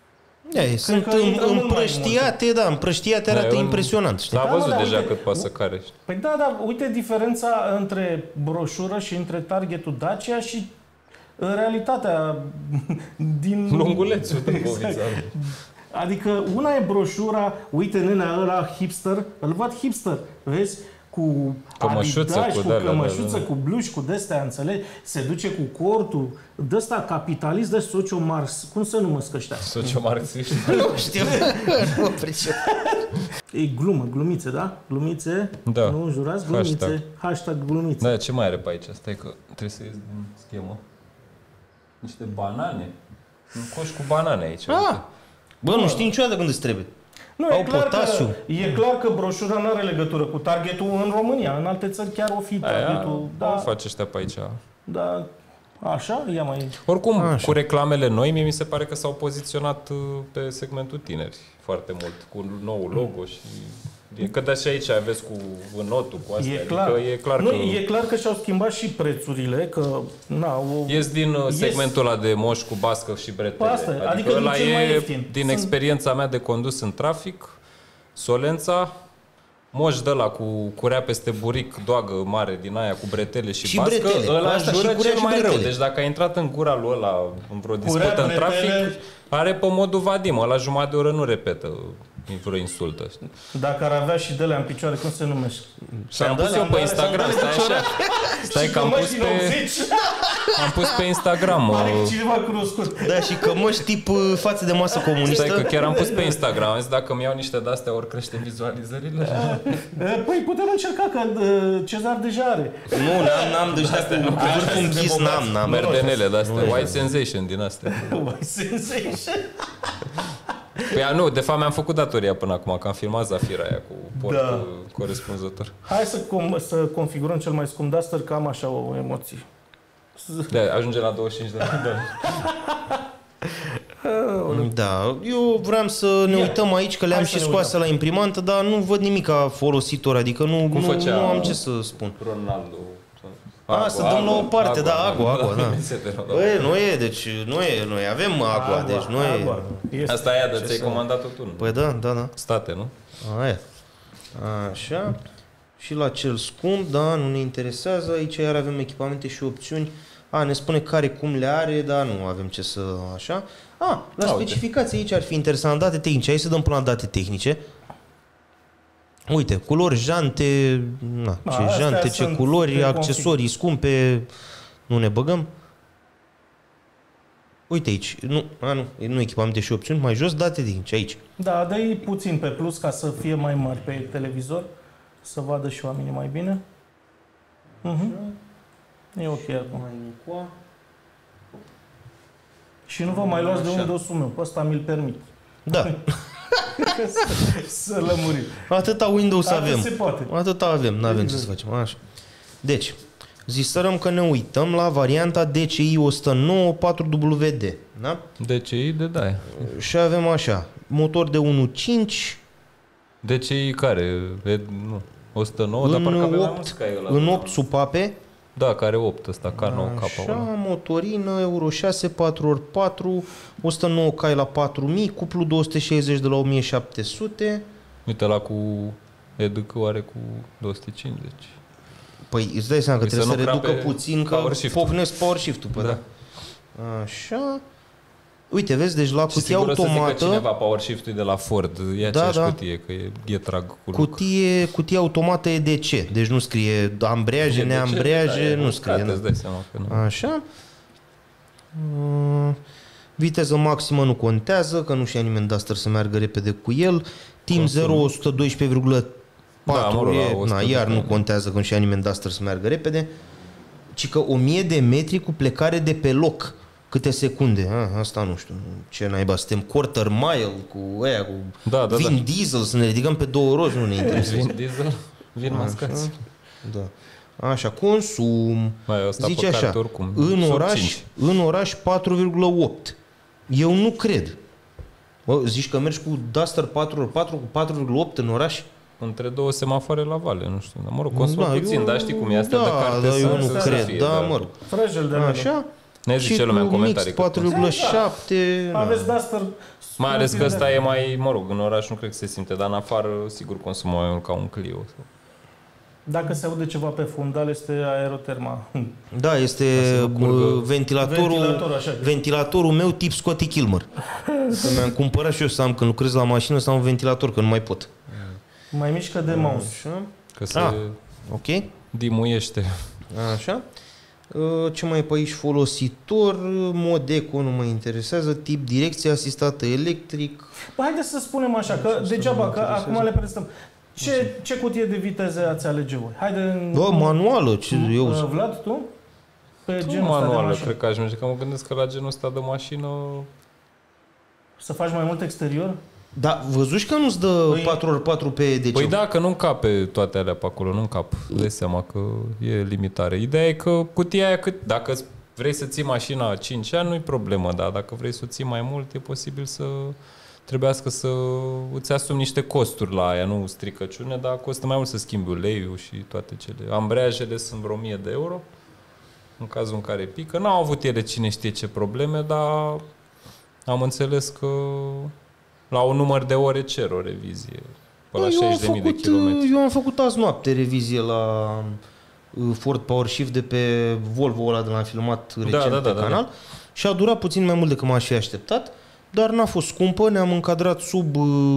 Sunt
că intră mult mai
împrăștiate, da, împrăștiate arată impresionant, știi?
L-a
Da,
văzut
mă, dar
deja
uite,
cât poate să care.
Păi da, uite diferența între broșură și între targetul Dacia și realitatea din...
Lungulețul de
Exact.
povița.
Adică una e broșura, uite nenea ăla hipster, îl văd hipster, vezi? Cu
Cămășuță,
Adidas,
cu
cu
de-alea,
cămășuță,
da.
cu bluși, cu de-astea, înțelegi? Se duce cu cortul, de-ăsta capitalist, de socio-marx, cum să numesc ăștia?
Sociomarxiști.
Nu știu, nu pricep.
E glumă, glumițe, da? Glumițe,
Da.
nu jurați? Glumițe,
Hashtag.
hashtag glumițe.
Da, ce mai are pe aici? Stai că trebuie să ies din schemă. Niște banane. Un coș cu banane aici. uite.
Bă, nu știi niciodată când îți trebuie.
Nu,
Au
e clar,
potasiu.
e clar că broșura nu are legătură cu targetul în România. În alte țări chiar o fi targetul.
Aia, face ăștia pe aici.
Da, așa, ia mai...
Oricum,
Așa.
cu reclamele noi, mie mi se pare că s-au poziționat pe segmentul tineri foarte mult, cu nou logo și... Că de și aici aveți cu vânotul, cu astea.
E
adică
clar.
e clar
Nu,
că...
e clar că și-au schimbat și prețurile, că... Na,
Ies din segmentul ăla de moș cu bască și bretele.
Păi asta, adică din
ăla
cel mai
e,
ieftin.
din
Sunt-
experiența mea de condus în trafic, Solența, moș de ăla cu curea peste buric, doagă mare din aia cu bretele și,
Și
bască,
bretele,
ăla
asta și
jură
curea
cel
și
mai rău.
bretele.
Deci dacă ai intrat în gura lui ăla în vreo
Curea,
dispută în trafic,
bretele.
are pe modul Vadim, ăla jumătate de oră nu repetă vreo insultă. știi?
Dacă ar avea și de-alea în picioare, cum se numește?
Și am pus eu pe Instagram, stai așa. Stai că am pus am pus pe Instagram.
Are cineva cunoscut.
Da, și cămăși tip față de masă comunistă.
Stai că chiar am pus pe Instagram, am zis dacă mi iau niște de-astea ori crește vizualizările.
Păi putem încerca, că Cezar deja are.
Nu, n-am de ăștia cu vârful închis, n-am.
Merdenele de-astea, white sensation din astea.
White sensation.
Păi nu, de fapt mi-am făcut datoria până acum, că am filmat Zafira aia cu portul corespunzător.
Hai să configurăm cel mai scump Duster, că am așa o emoție.
Ajunge la 25 de lei.
Da, eu vreau să ne uităm aici, că le-am și scoase la imprimantă, dar nu văd nimic folositor, adică nu am ce să spun.
Ronaldo.
Să dăm la o parte, agua, da. Băi, nu e, deci noi avem agua, deci nu e.
Asta e aia de ți-ai comandat-o tu.
Păi da.
State, nu?
Aia. Așa. Și la cel scump, da, nu ne interesează. Aici iar avem echipamente și opțiuni. Ne spune care cum le are, dar nu avem ce să așa. La specificații aici ar fi interesant date tehnice. Hai să dăm până la date tehnice. Uite, culori, jante, ce culori, accesorii scumpe, nu ne băgăm. Uite aici, nu echipamente și opțiuni, mai jos date tehnice, aici.
Da, dă-i puțin pe plus ca să fie mai mari pe televizor, să vadă și oamenii mai bine. E ok acum. Și nu vă mai luați de Windows-ul meu, pe ăsta mi-l permit.
Da.
Să lămurim.
Atâta Windows avem.
Se poate.
Atâta avem, n-avem ce să facem. Așa. Deci, zisărăm că ne uităm la varianta DCI 109 4WD. Da?
DCI de da.
Și avem așa, motor de 1.5.
DCI care? Nu. 109, dar parcă avea mai mulți ca ăla.
În 8 supape.
Da, care 8 ăsta, K9K.
Așa, motorină, Euro 6, 4x4, 109 cai la 4000, cuplu 260 de la 1700.
Uite, la cu EDC are cu 250.
Păi îți dai seama că trebuie să reducă puțin, că pocnesc power shift-ul. Da. Așa. Uite, vezi, deci la cutie automată...
Și cineva power shift-ul de la Ford, e aceeași cutie, că e trag cu
cutie automată EDC, deci nu scrie ambreiaje, neambreiaje, nu scrie.
Îți dai seama că nu.
Așa. Viteză maximă nu contează, că nu știa nimeni Duster să meargă repede cu el. Timp 0-112,4, iar nu contează că nu știa nimeni Duster să meargă repede. Ci că 1000 de metri cu plecare de pe loc. Câte secunde? Asta nu știu. Ce naiba, suntem quarter mile cu aia, cu Vin Diesel, să ne ridicăm pe două roți, nu ne interesează.
Vin Diesel? Vin mascați.
Da. Așa, consum. Zice așa, în oraș 4,8. Eu nu cred. Zici că mergi cu Duster 4x4 cu 4,8 în oraș?
Între două semafoare la vale, nu știu. Dar mă rog, consumă puțin, dar știi cum e asta de carte.
Da, eu nu cred, mă rog. Așa.
Ne zice lumea în comentarii.
4,7.
Aveți Duster.
Mai ales că ăsta e mai, mă rog, în oraș nu cred că se simte, dar în afară sigur consumă mai mult ca un Clio.
Dacă se aude ceva pe fundal, este aeroterma.
Da, este ventilatorul meu tip Scotty Kilmer. Că mi-am cumpărat și eu să am, când lucrez la mașină, să am un ventilator, că nu mai pot.
Mai mișcă de mouse.
Că se dimuiește.
Așa. Ce mai e pe aici? Folositor, mod eco nu mă interesează, tip direcție asistată electric.
Haideți să spunem așa, că degeaba, că acum le prestăm. Ce cutie de viteze ați alege voi? Haide.
Manuală.
Vlad, tu? Pe genul
manuală, cred că aș merge, că mă gândesc că la genul ăsta de mașină...
Să faci mai mult exterior?
Da, văzuși că nu-ți dă 4x4 pe DC?
Păi da, că nu încape toate alea pe acolo, nu încap. Dai seama că e limitare. Ideea e că cutia aia, dacă vrei să ții mașina 5 ani, nu-i problemă, dar dacă vrei să o ții mai mult, e posibil să trebuiască să îți asumi niște costuri la aia, nu stricăciune, dar costă mai mult să schimbi uleiul și toate cele. Ambreiajele sunt vreo 1000 de euro, în cazul în care pică. N-au avut ele cine știe ce probleme, dar am înțeles că la un număr de ore cer o revizie. Pe la 60.000 de kilometri.
Eu am făcut azi noapte revizie la Ford PowerShift de pe Volvo ăla de l-am filmat recent pe canal și a durat puțin mai mult decât m-aș fi așteptat, dar n-a fost scumpă, ne-am încadrat sub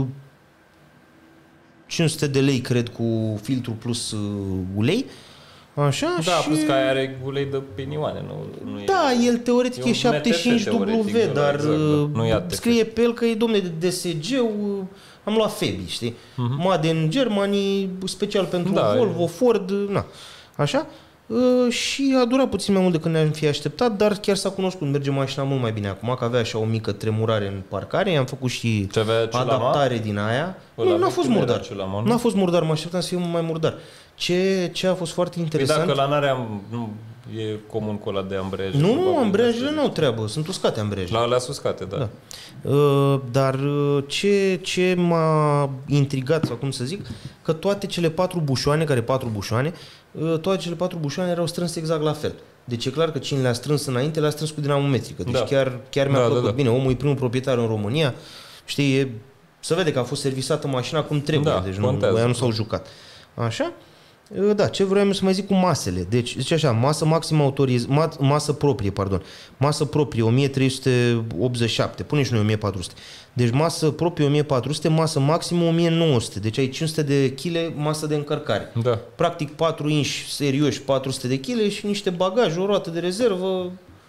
500 de lei, cred, cu filtru plus ulei. Așa,
da, plus că aia are ulei de pinioane, nu
da, el teoretic e 75W, dar scrie pe el că e, domne, de DSG-ul, am luat Febi, știi? Made in Germany, special pentru Volvo, Ford, na. Așa? Și a durat puțin mai mult decât ne-am fi așteptat, dar chiar s-a cunoscut, merge mașina mult mai bine acum, că avea așa o mică tremurare în parcare, i-am făcut și adaptare din aia. Nu, n-a fost murdar. N-a fost murdar, mă așteptam să fie mult mai murdar. Ce a fost foarte interesant...
Păi dacă la n-are e comun cu ăla de ambreiaje.
Nu, ambreiajele n-au treabă, sunt uscate ambreiajele.
La alea suscate, da.
Dar ce m-a intrigat, sau cum să zic, că toate cele 4 bușoane, toate cele 4 bușoane erau strânse exact la fel. Deci e clar că cine le-a strâns înainte, le-a strâns cu dinamometrică. Deci chiar mi-a plăcut. Bine, omul e primul proprietar în România, știi, se vede că a fost servisată mașina cum trebuie, deci nu s-au jucat. Așa? Da, ce vreau să mai zic cu masele. Deci, zice așa, masă proprie 1387, pune și noi 1400. Deci masă proprie 1400, masă maximă 1900. Deci ai 500 de kg masă de încărcare.
Da.
Practic 4 inși serioși, 400 de kg și niște bagaje, o roată de rezervă.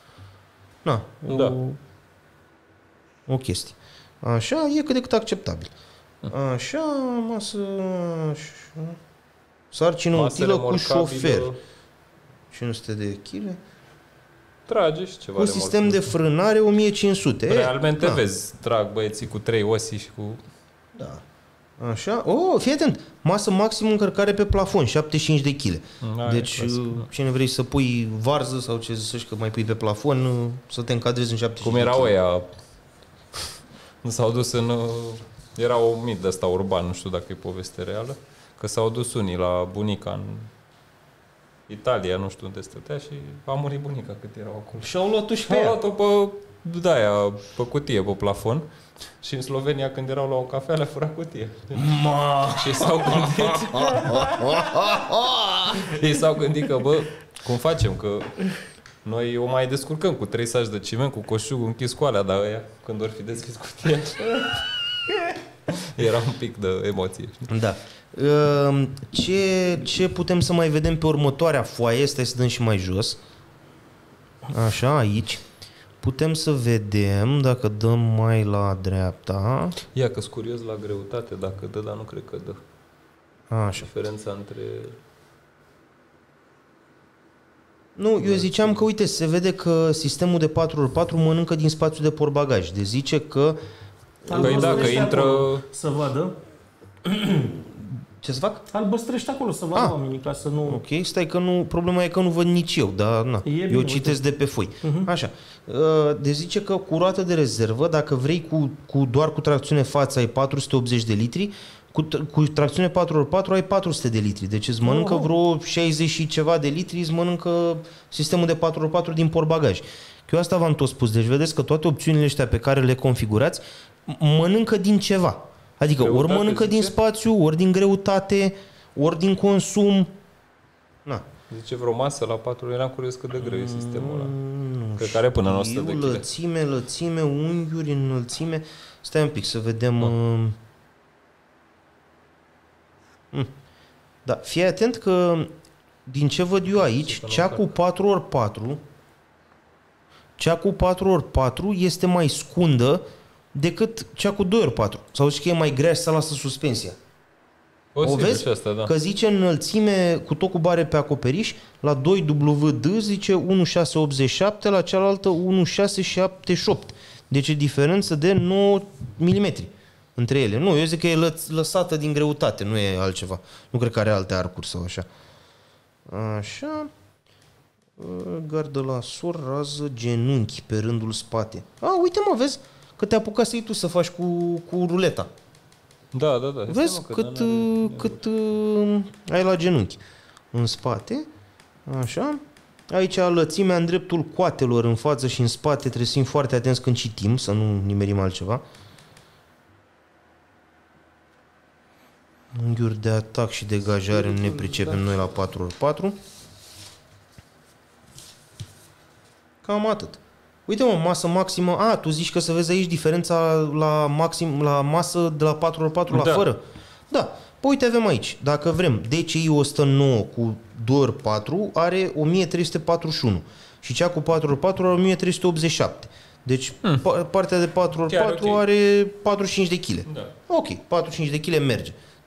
O chestie. Așa, e cât de cât acceptabil. Așa, masă... Sarcină utilă cu șofer. 500 de kg.
Trage și ceva.
Cu sistem de frânare 1500.
Realmente vezi, trag băieții cu 3 osi și cu...
Da. Așa. Fii atent. Masă maximă încărcare pe plafon, 75 de kg. Deci, cine vrei să pui varză sau ce zici că mai pui pe plafon, să te încadrezi în 75
Cum erau ăia? S-au dus în... Era un mit de ăsta urban, nu știu dacă e poveste reală. Că s-au dus unii la bunica în Italia, nu știu unde stătea și a murit bunica cât erau acolo.
Și au luat-o și pe ea.
Au luat-o pe cutie, pe plafon. Și în Slovenia, când erau la o cafea, le-a furat cutie. Și s-au gândit... Ei s-au gândit că, cum facem? Că noi o mai descurcăm cu 3 saci de ciment, cu coșugul închis cu alea, dar ăia, când or fi deschis cutia... Era un pic de emoție.
Da. Ce putem să mai vedem pe următoarea foaie? Stai să dăm și mai jos. Așa, aici. Putem să vedem, dacă dăm mai la dreapta...
Ia că-s curios la greutate, dacă dă, dar nu cred că dă.
Așa.
Diferența între...
Nu, eu ziceam că, uite, se vede că sistemul de 4x4 mănâncă din spațiul de portbagaj. Deci zice că...
Păi dacă intră...
Să vadă.
Ce să fac?
Albăstrăște acolo să vadă oamenii, ca să nu...
Ok, stai că nu... Problema e că nu văd nici eu, dar na. Eu citesc de pe foi. Așa. Deci zice că cu roată de rezervă, dacă vrei doar cu tracțiune față, ai 480 de litri, cu tracțiune 4x4 ai 400 de litri. Deci îți mănâncă vreo 60 și ceva de litri, îți mănâncă sistemul de 4x4 din portbagaj. Că eu asta v-am tot spus. Deci vedeți că toate opțiunile astea pe care le configurați mănâncă din ceva. Adică greutate, ori mănâncă din spațiu, ori din greutate, ori din consum. Na.
Zice vreo masă la 4, eram curios cât de greu e sistemul ăla. Cred că are până în 100 de kg.
Lățime, unghiuri, înălțime. Stai un pic să vedem... Da, fii atent că din ce văd eu aici, cea cu 4x4 este mai scundă decât cea cu 2x4. Sau zici că e mai grea și să lasă suspensia. O vezi?
Asta, da.
Că zice înălțime cu tot cu bare pe acoperiș, la 2WD zice 1687, la cealaltă 1678. Deci e diferență de 9 mm între ele. Nu, eu zic că e lăsată din greutate, nu e altceva. Nu cred că are alte arcuri sau așa. Așa. Gardă la sor, rază, genunchi pe rândul spate. Uite mă, vezi? Că te apuca să iei tu să faci cu ruleta.
Da.
Vezi cât ai la genunchi. În spate, așa. Aici lățimea în dreptul coatelor, în față și în spate. Trebuie să fim foarte atenți când citim, să nu nimerim altceva. Unghiuri de atac și degajare, nu ne pricepem noi la 4x4. Cam atât. Uite mă, masă maximă. Tu zici că să vezi aici diferența la masă de la 4x4 la fără? Da. Păi uite, avem aici. Dacă vrem, DCI 109 cu 2x4 are 1341 și cea cu 4x4 are 1387. Deci partea de 4x4 are 45 de kg. Da. Ok, 45 de kg merge.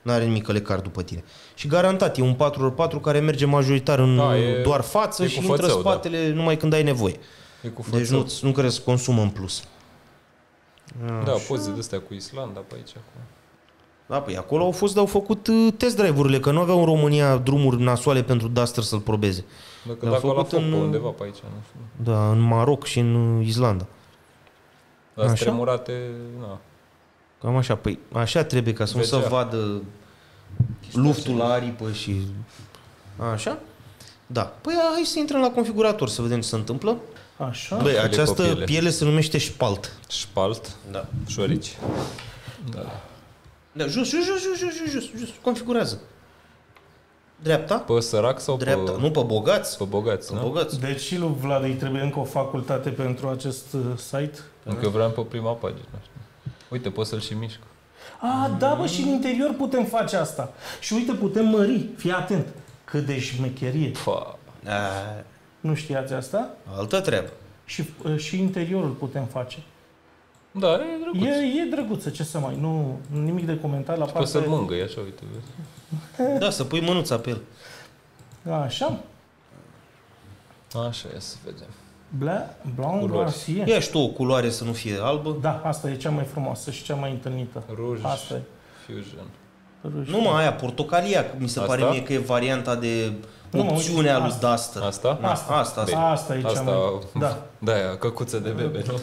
N-are nimic călecar după tine. Și garantat, e un 4x4 care merge majoritar în doar față și intră
fățău,
spatele numai când ai nevoie.
E cu
Deci nu crezi să consumă în plus.
Da, poze de astea cu Islanda pe aici.
Da, păi acolo au făcut test drive-urile, că nu aveau în România drumuri nasoale pentru Duster să-l probeze.
Dacă acolo pe undeva pe aici, nu știu.
Da, în Maroc și în Islanda.
Dar stremurate, na.
Cam așa, păi așa trebuie ca să nu se vadă luftul la aripă și... Așa? Da. Păi hai să intrăm la configurator să vedem ce se întâmplă.
Așa.
Băi, această piele se numește șpalt.
Șpalt?
Da.
Șorici. Da.
Da, jos. Configurează. Dreapta?
Pe sărac sau
dreapta?
pe...
Nu, pe bogați.
Pe bogați,
pe bogați.
Deci și lui Vlad îi trebuie încă o facultate pentru acest site?
Încă eu vreau pe prima pagină. Uite, poți să-l și mișc.
Da, bă, și în interior putem face asta. Și uite, putem mări. Fii atent. Cât de șmecherie. Nu știați asta?
Altă treabă.
Și interiorul putem face.
Da, e drăguț.
E drăguță, ce să mai... Nu, nimic de comentat la partea...
Poți să-l mângâi, așa, uite.
Da, să pui mânuța pe el.
Așa.
Așa, ia să vedem.
Blanc glacier.
Ia și tu o culoare să nu fie albă.
Da, asta e cea mai frumoasă și cea mai întâlnită.
Rouge
asta e.
Fusion.
Nu, aia, portocalia, mi se pare mie că e varianta de opțiunea lui Duster.
Asta?
Asta e cea mai... Da.
Da, aia, căcuță de bebe, nu?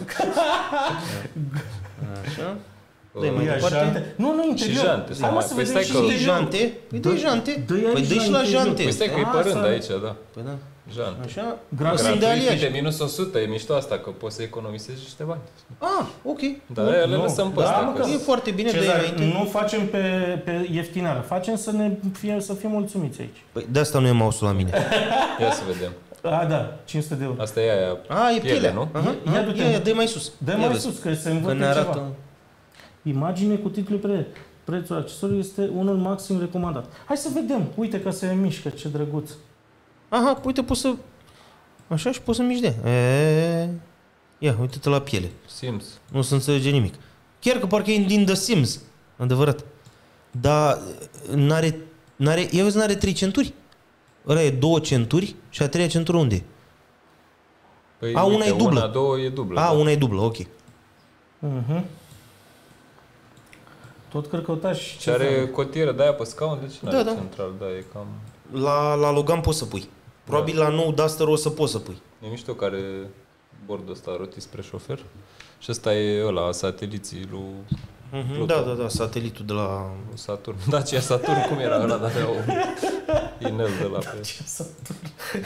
Așa.
Dă-i mai departe. Nu, interior.
Și jante.
Hai mă să vedem și
interior. Jante? Păi dă-i jante. Păi dă-i și la jante.
Păi stai că e pe rând aici, da.
Păi da.
Jante.
Așa.
Gratuit de minus 100, e mișto asta, că poți să economisești niște bani.
Ok.
Da, le lăsăm pe astea.
E foarte bine, dă-i înainte.
Nu facem pe ieftinare, facem să fim mulțumiți aici.
Păi de asta nu e mouse-ul la mine.
Ia să vedem.
Da, 500 de euro.
Asta e aia.
E pielea, nu? Ia, dă-i mai sus.
Dă-i mai sus, că se învățe ceva. Imagine cu titlul prețul accesoriului este unul maxim recomandat. Hai să vedem. Uite că se mișcă, ce drăguț.
Aha, uite, poți să... Așa și poți să miști de. Ia, uite-te la piele.
Sims.
Nu se înțelege nimic. Chiar că parcă e din The Sims. Adevărat. Dar ia vezi, n-are 3 centuri? Ăla e 2 centuri și a 3-a centură unde e?
Păi,
una e dublă.
Una, două e dublă.
Una e dublă, ok.
Tot căutați și
ce are cotieră de aia pe scaun, deci nu are central, da, e cam...
La Logan poți să pui. Probabil la nou Duster o să poți să pui.
E mișto care bordul ăsta rotit spre șofer. Și ăsta e ăla, sateliții lui...
Da, satelitul de la...
Saturn. Dacia Saturn, cum era ăla, dar avea un inel de la pe...
Dacia Saturn.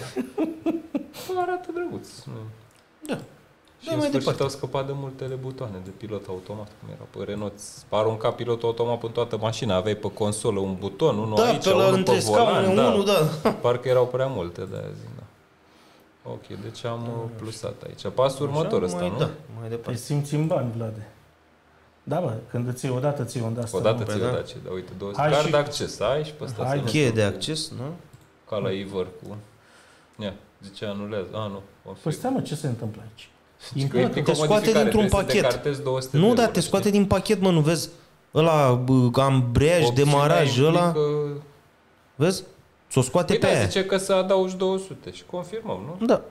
Arată drăguț.
Da.
Și în sfârșit au scăpat de multele butoane de pilot automat, cum era pe Renault. Arunca pilotul automat în toată mașina, aveai pe consolă un buton, unul aici, unul pe volan,
da.
Parcă erau prea multe, de aia zic, da. Ok, deci am plusat aici. Pasul următor ăsta, nu?
Da, mai departe.
Te simți în bani, Vlade. Da, bă, când îți iei odată, ți-i un Duster.
Odată ți-i o Dacia, da, uite, card de acces, ai și pe ăsta.
Hai, cheie de acces, nu?
Ca la Ivor cu... Ia, zice anulează. Nu.
Păi stai, mă, ce se întâmplă aici?
Te scoate dintr-un pachet. Nu, da, te scoate din pachet, mă, nu vezi? Ăla, ambreiaj, demaraj, ăla... Vezi? S-o scoate pe aia.
Zice că să adaugi 200 și confirmăm, nu?
Da.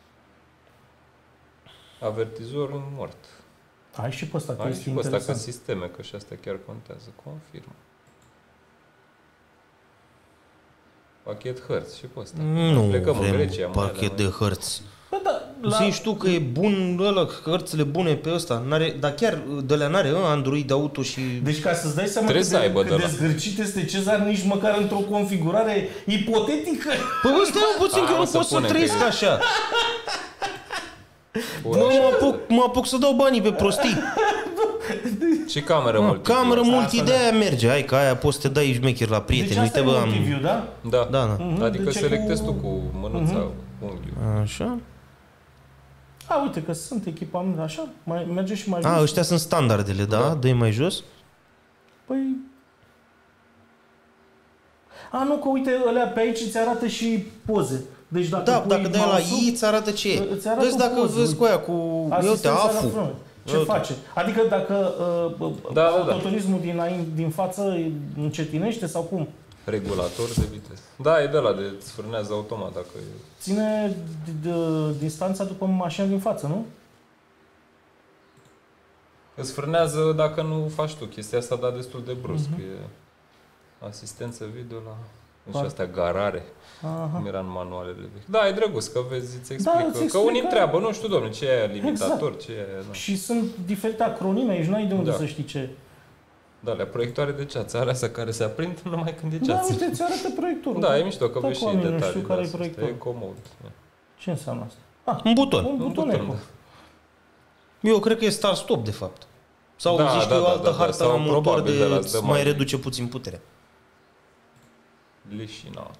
Avertizor mort.
Hai și pe ăsta, că este
și pe ăsta,
interesant.
că sisteme, că și astea chiar contează. Confirmă. Pachet hărți și pe ăsta.
Nu
plecăm
vrem
în Grecia,
pachet de hărți.
Bă, da,
Zici tu că e bun ăla, hărțile bune pe ăsta. Dar chiar de alea n-are Android Auto și...
Deci ca să-ți dai seama cât de zgârcit este Cezar, nici măcar într-o configurare ipotetică.
Păi ăsta e puțin că nu pot să trăiesc așa. Mă apuc să dau banii pe prostii.
Și cameră multi.
Cameră multi, de aia merge. Hai că aia poți să te dai șmecher la prieteni.
Deci asta e multiview, da?
Da. Adică selectezi tu cu mânuța unghiul.
Așa.
Uite că sunt echipamente așa, merge și mai
jos. Ăștia sunt standardele, da? Dă-i mai jos.
Păi... nu, că uite, ălea pe aici îți arată și poze. Deci dacă
dacă dai la I, îți arată ce e. Vezi dacă vezi cu aia, cu... Uite, AFU.
Ce face? Adică dacă
Da.
autoturismul din față încetinește sau cum?
Regulator de viteză. Da, e de la de îți frânează automat dacă e...
Ține distanța după mașina din față, nu?
Îți frânează dacă nu faci tu chestia asta, dar destul de brusc. E asistență video la... Nu știu, astea garare. Cum era în manualele vechi. Da, e drăguț că vezi, îți explică. Că unii întreabă, nu știu, domnule, ce e aia limitator, ce e aia... Da.
Și sunt diferite acronime, aici n-ai de unde să știi ce.
Da, alea proiectoare de ceață, alea care se aprind numai când e
Da,
ceață.
uite, ți arătă proiectorul.
Da, e mișto, că vezi și detalii.
Nu știu care e
asta,
proiectorul.
e comod.
Ce înseamnă asta?
Un buton.
Un buton.
Eu cred că e start-stop, de fapt. Sau zici că e o altă hartă la motor de mai reduce puțin puterea.
Lișinat.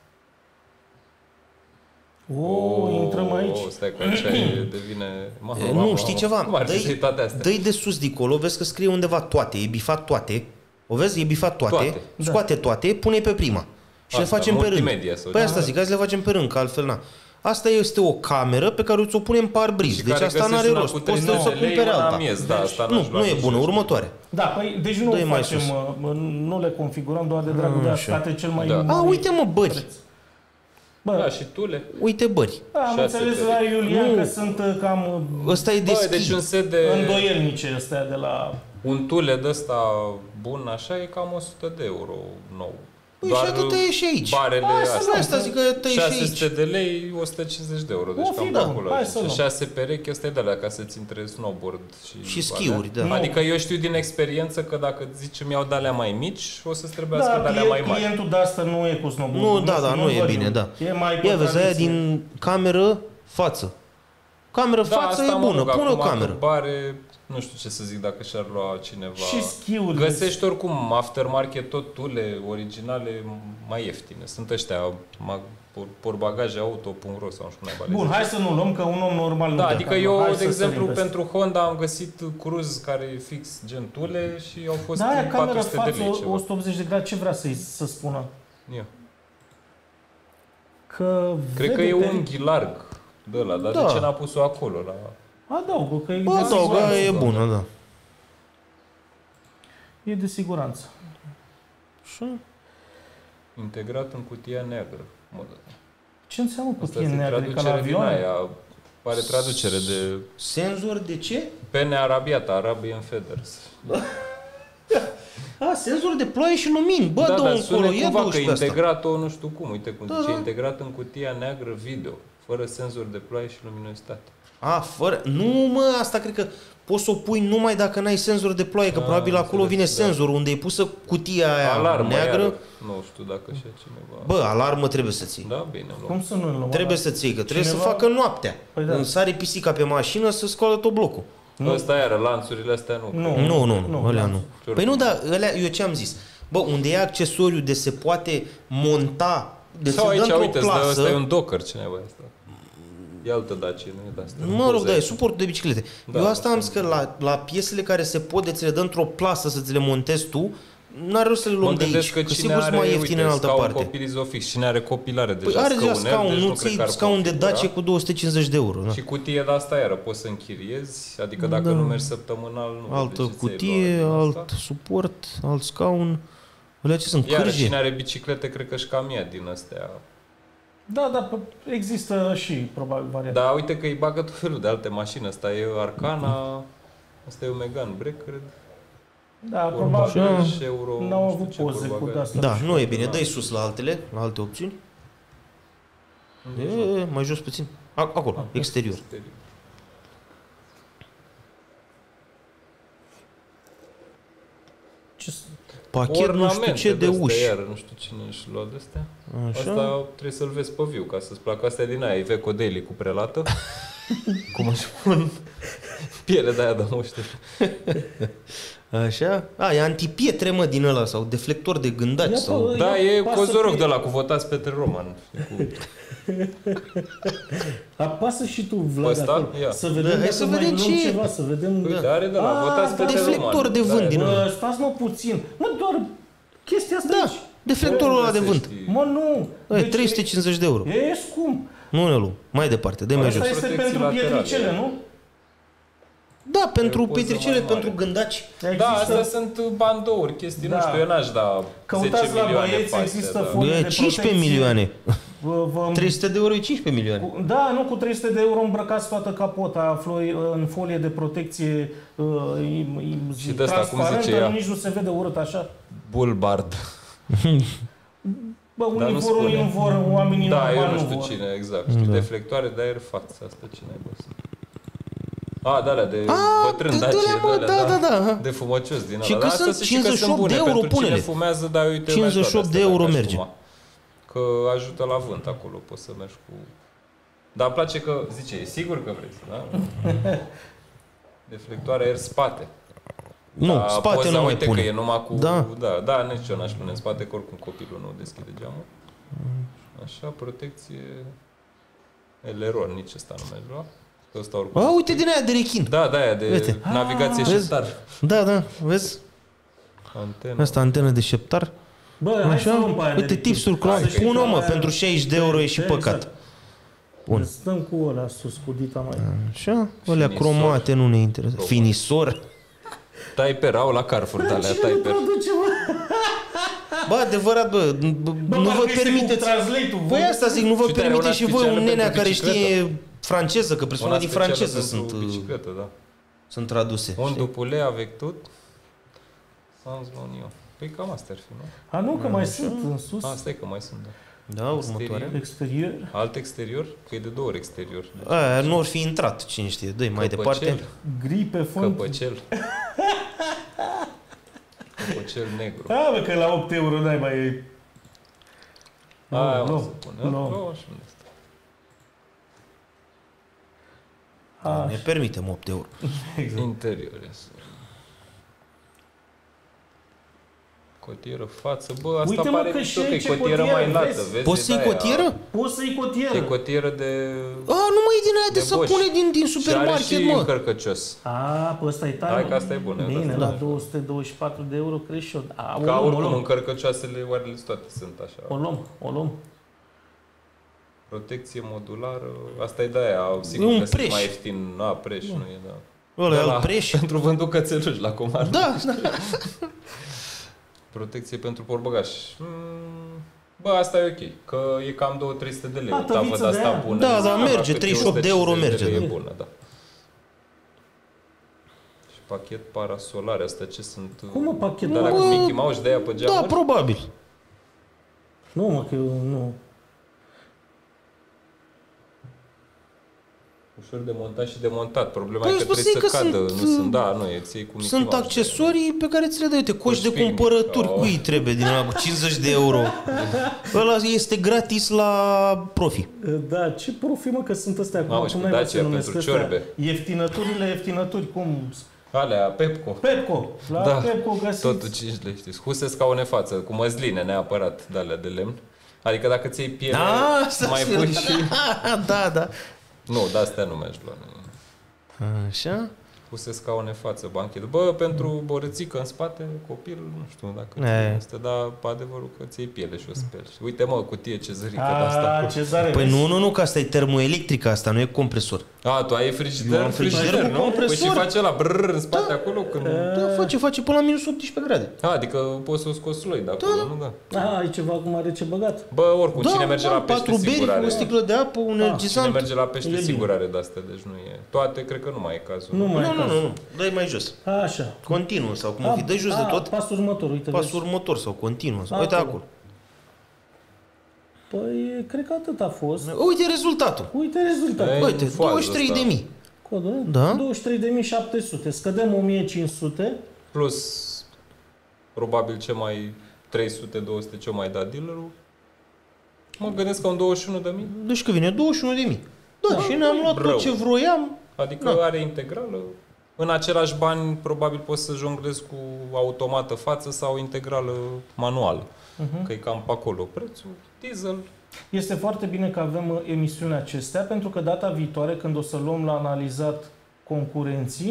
Intrăm aici.
Stai că aici devine...
Nu, știi ceva? Dă-i de sus dincolo, vezi că scrie undeva toate, e bifat toate. O vezi? E bifat toate. Scoate toate, pune pe prima. Și le facem pe rând. Păi asta zic, hai să le facem pe rând, că altfel na. Asta este o cameră pe care ți-o punem pe arbriz. Deci asta n-are rost. Poți să cumpere alta. Nu e bună, următoare.
Da, păi, deci nu o facem, nu le configurăm doar de dragul de a scoate cel mai mare.
Uite mă, bări.
Da, și tule.
Uite bări.
Am înțeles la Iulian că sunt cam...
Ăsta e de schi.
Deci un set de...
îndoielnice astea de la...
Un tule de ăsta bun, așa, e cam 100 de euro nou.
Păi și atât e și aici.
Barele
asta zic că e și aici.
600 de lei, 150 de euro. Deci cam acolo. 6 perechi, ăsta e de alea ca să-ți intre snowboard
și schiuri, da.
Adică eu știu din experiență că dacă zici îmi iau de alea mai mici, o să-ți trebuiască de alea mai mari.
Clientul de asta nu e cu snowboard.
Nu, da, nu e bine, da. Ia vezi, aia din cameră față. Cameră față e bună, pune o cameră.
Nu știu ce să zic dacă și-ar lua cineva.
Și schiuri.
Găsești oricum aftermarket tot tule originale mai ieftine. Sunt ăștia porbagajeauto.ro sau nu știu cum.
Bun, hai să nu luăm că un om normal
nu adică eu, de exemplu, pentru Honda am găsit Cruz care e fix gen tule și au fost 400 de lei ceva.
180 de grade, ce vrea să spună? Că
cred că e unghi larg de ăla, dar de ce n-a pus-o acolo?
Adaugă, că e
e bună, da.
E de siguranță.
Și?
Integrat în cutia neagră.
Ce înseamnă cutie neagră? Ca la avion?
Pare traducere de...
Senzor de ce?
Pene arabiata, Arabian Feathers.
Senzor de ploaie și lumini. Bă, dă încolo, e
cumva că integrat-o, nu știu cum. Uite cum zice, integrat în cutia neagră video, fără senzor de ploaie și luminositate.
Fără... Nu, mă, asta cred că poți să o pui numai dacă n-ai senzor de ploaie, că probabil acolo vine senzorul unde e pusă cutia aia
alarmă
neagră.
Nu știu dacă și cineva...
Bă, alarmă trebuie să ții.
Da, bine.
Cum să nu luăm?
Trebuie să ții, că trebuie să facă noaptea.
Păi da.
Când sare pisica pe mașină, să scoală tot blocul.
Ăsta iară, lanțurile astea nu.
Nu, alea nu. Păi nu, dar alea, eu ce am zis? Bă, unde e accesoriu de se poate monta, de
sau
se dă într-o plasă...
Ăsta e un docker, cineva asta. E altă Dacia, nu e de asta.
Mă rog, da, e suportul de biciclete. Da, eu asta am zis că la piesele care se pot de ți le dă într-o plasă să ți le montezi tu, n-are rost să le luăm de aici, că sigur sunt mai ieftine în altă parte.
Copil izofix, cine are copilare deja
are deja scaun, nu ții scaun de Dacia cu 250 de euro.
Și cutie de asta iară, poți să închiriezi, adică dacă nu mergi săptămânal, nu.
Altă cutie, alt suport, alt scaun. Alea ce sunt?
Iar cine are biciclete, cred că și cam ea din astea.
Da, există și probabil variante.
Da, uite că îi bagă tot felul de alte mașini. Asta e Arcana, asta e o Megane Break, cred.
Da, probabil n-au avut poze cu de-asta.
Da, nu e bine. Dă-i sus la altele, la alte opțiuni. Mai jos puțin. Acolo, exterior. Pachet nu știu ce de uși.
Nu știu cine își lua de astea. Asta trebuie să-l vezi pe viu ca să-ți placă. Astea din aia, Iveco Daily cu prelată. Cum își pun piele de aia de moște.
Așa? E antipietre, mă, din ăla, sau deflector de gândaci. Sau...
Da, e cozoroc de ăla cu votați Petre Roman.
Apasă și tu, Vlad, acolo. Să vedem
hai să vedem ce
ceva, să vedem...
Uite, are de la votați Petre Roman.
Deflector de vânt din ăla.
Stați, mă, puțin. Mă, doar chestia asta aici.
Deflectorul ăla de vânt.
Mă, nu.
E 350 de euro.
E scump.
Nu ne luăm. Mai departe, dă-mi mai jos.
Asta este pentru pietricele, nu?
Da, pentru
poză
petrecerile,
mai mare.
pentru gândaci.
Da, astea sunt bandouri, chestii, nu știu, eu n-aș da 10
Căutați la
milioane
băieți,
pe
există
astea, da.
folie de
15
protecție.
milioane.
300
300 de euro e 15 milioane.
Da, nu, cu 300 de euro îmbrăcați toată capota în folie de protecție
Și de asta, cum
transparentă,
zice ea?
nici nu se vede urât așa.
Bulbard.
Bă,
Dar
unii
nu
vor, unii
spune.
nu vor, oamenii
Da, eu
normal
nu știu
vor.
cine, exact. Știu, deflectoare de aer față, asta cine ai văzut? A, de-alea de bătrân,
de alea, mă, da.
De fumăcios din
Și
ăla.
că
Dar
sunt
asta să știi că
58
bune
de euro,
pentru
pune-le.
cine fumează, dar uite,
58 de euro merge.
Că ajută la vânt acolo, poți să mergi cu... Dar îmi place că, zice, e sigur că vrei, da? Deflectoare aer spate.
Nu,
Da,
spate
poza,
nu mai
uite
pune.
că e numai cu...
Da.
Da, nici eu n-aș pune în spate, că oricum copilul nu deschide geamul. Așa, protecție... Eleron, nici ăsta nu merge lua. Că ăsta oricum...
A, uite din aia de rechin.
Da, aia de
Uite.
navigație
Vezi?
șeptar.
Da, vezi?
Antenă.
Asta antenă de șeptar.
Bă, hai să luăm pe aia de
Uite,
rechin.
tipsuri,
Hai să
pun-o, mă,
aia-
pentru 60 de euro e și
Exact.
păcat. Bun.
Stăm cu ăla sus, cu dita mai.
Așa, alea
Finisor.
cromate nu ne interesează. Finisor?
Typer, au la Carrefour de alea,
Cine nu
Typer.
traduce, mă?
Bă, adevărat, bă, nu vă permiteți. Păi asta zic, nu vă
Și uite, are
permiteți
una
și voi
specială
un nenea
pentru
care
bicicletă.
știe franceză, că persoane din
specială
franceză
pentru
sunt,
bicicletă, da.
sunt traduse.
Un
știi?
dupule avec tout. Sans l'union. Păi cam astea ar fi, nu?
A, nu, că mai sunt în sus.
Stai că mai sunt, da.
Da, următoarea.
Exterior.
Alt exterior? Că e de 2 ori exterior. Deci,
Aia nu or fi intrat, cine știe. Dă-i mai departe.
Gri pe fond.
Căpăcel. Căpăcel negru.
Da, bă, că la 8 euro n-ai mai...
Aia
Nu,
o să pune.
nu.
Nu, și unde stă?
Ne permitem 8 euro.
Exact.
Interior, ia să... Cotieră față. Bă, asta
Uite, mă,
pare
că
mișto,
și
că e
aici e
cotieră
cotieră,
mai lată,
vezi?
vezi?
Poți să-i
de-aia.
cotieră?
Poți să-i
E
cotieră.
cotieră de...
Nu mai e din aia de
De
săpune
Bosch.
din
Și are
supermarket,
și
mă.
încărcăcios.
A, pe ăsta e tare.
Hai că asta e bună,
Bine,
asta
la
e
224 de euro crește și eu. A,
Ca
o
oricum,
luăm.
încărcăcioasele wireless toate sunt
O
așa.
luăm, o luăm.
Protecție modulară, asta e de-aia,
E
sigur
un
că sunt
preș.
mai ieftin. Preș nu e, da.
Ăla e
Da,
al
la-
preș.
Pentru vândut cățeluși la comandă.
Da,
Protecție pentru porbăgaș. Bă, asta e ok, că e cam 200-300 de lei. O tavă
tăviță
de
de
asta
aia.
bună.
Da,
mi se
da,
pare
merge,
că
38 de euro
150
merge,
lei
da.
E bună, da. Și pachet parasolare, astea ce sunt?
Cum, mă, pachet?
De alea cu
Bă,
Mickey Mouse și de aia pe
da,
geamuri?
probabil.
Nu, mă, că eu nu.
Ușor de montat și de montat. Problema
Păi
e că
spus
trebuie
că
să cadă.
sunt,
Nu sunt, da, nu e, ții cu Mickey
Sunt
Mouse.
accesorii pe care ți le dai. Uite, coș de
Coș
cumpărături.
picnic.
Cui trebuie din ăla cu 50 de euro? Ăla este gratis la profi.
Da, ce profi, mă, că sunt astea acum.
Mamă, și
cum
cu
naiba
Dacia
se numesc
pentru
astea?
ciorbe.
Ieftinături, cum?
Alea, Pepco.
Pepco. La
Da,
Pepco găsiți.
Totul 5 lei, știți. Huse ca o nefață, cu măsline neapărat, de alea de lemn. Adică dacă ți-ai piele, mai pui și...
Da, da.
Nu, de-astea nu mergi lua.
Așa.
Puse ca o nefață, banchetă. Bă, pentru o rățică în spate, copil, nu știu dacă este, dar pe adevărul că ți-ai piele și o speli. Uite, mă, cutie cezărică de asta.
Cezare,
Păi
vezi?
nu, că asta e termoelectrică, asta nu e compresor.
Tu ai frigider?
Eu am frigider cu
nu? Păi
compresor.
și face la brrr în spate acolo când...
Da, face până la minus 18 grade.
Adică poți să o scoți sloi de acolo, nu? Da.
Ai ceva cum are ce băgat.
Bă, oricum, cine merge la pește,
4
sigur
beri,
are.
o sticlă de apă, un
Cine
energizant.
merge la pește,
E
sigur
bine.
are de-astea, deci nu e. Toate, cred că nu mai e cazul.
Nu mai e cazul.
Nu. Dă-i mai jos.
Așa.
Continuu sau cum o fi. Dă jos de tot.
Pasul următor, uite.
Pasul
vezi.
următor sau continuu. Sau, uite
Acolo.
acolo.
Păi, cred că atât a fost.
Uite rezultatul.
Uite rezultatul.
Ei,
Uite,
fază
23.000.
Codul,
Da.
23.700. Scădem 1.500.
Plus, probabil ce mai 300-200 ce mai dat dealerul. Mă gândesc că un 21.000.
Deci că vine 21.000. Da, și ne-am luat
rău.
tot ce vroiam.
Adică are integrală. În același bani, probabil poți să jonglezi cu automată față sau integrală manuală. Că e cam pe acolo prețul. Diesel.
Este foarte bine că avem emisiunea acestea, pentru că data viitoare, când o să luăm la analizat concurenții,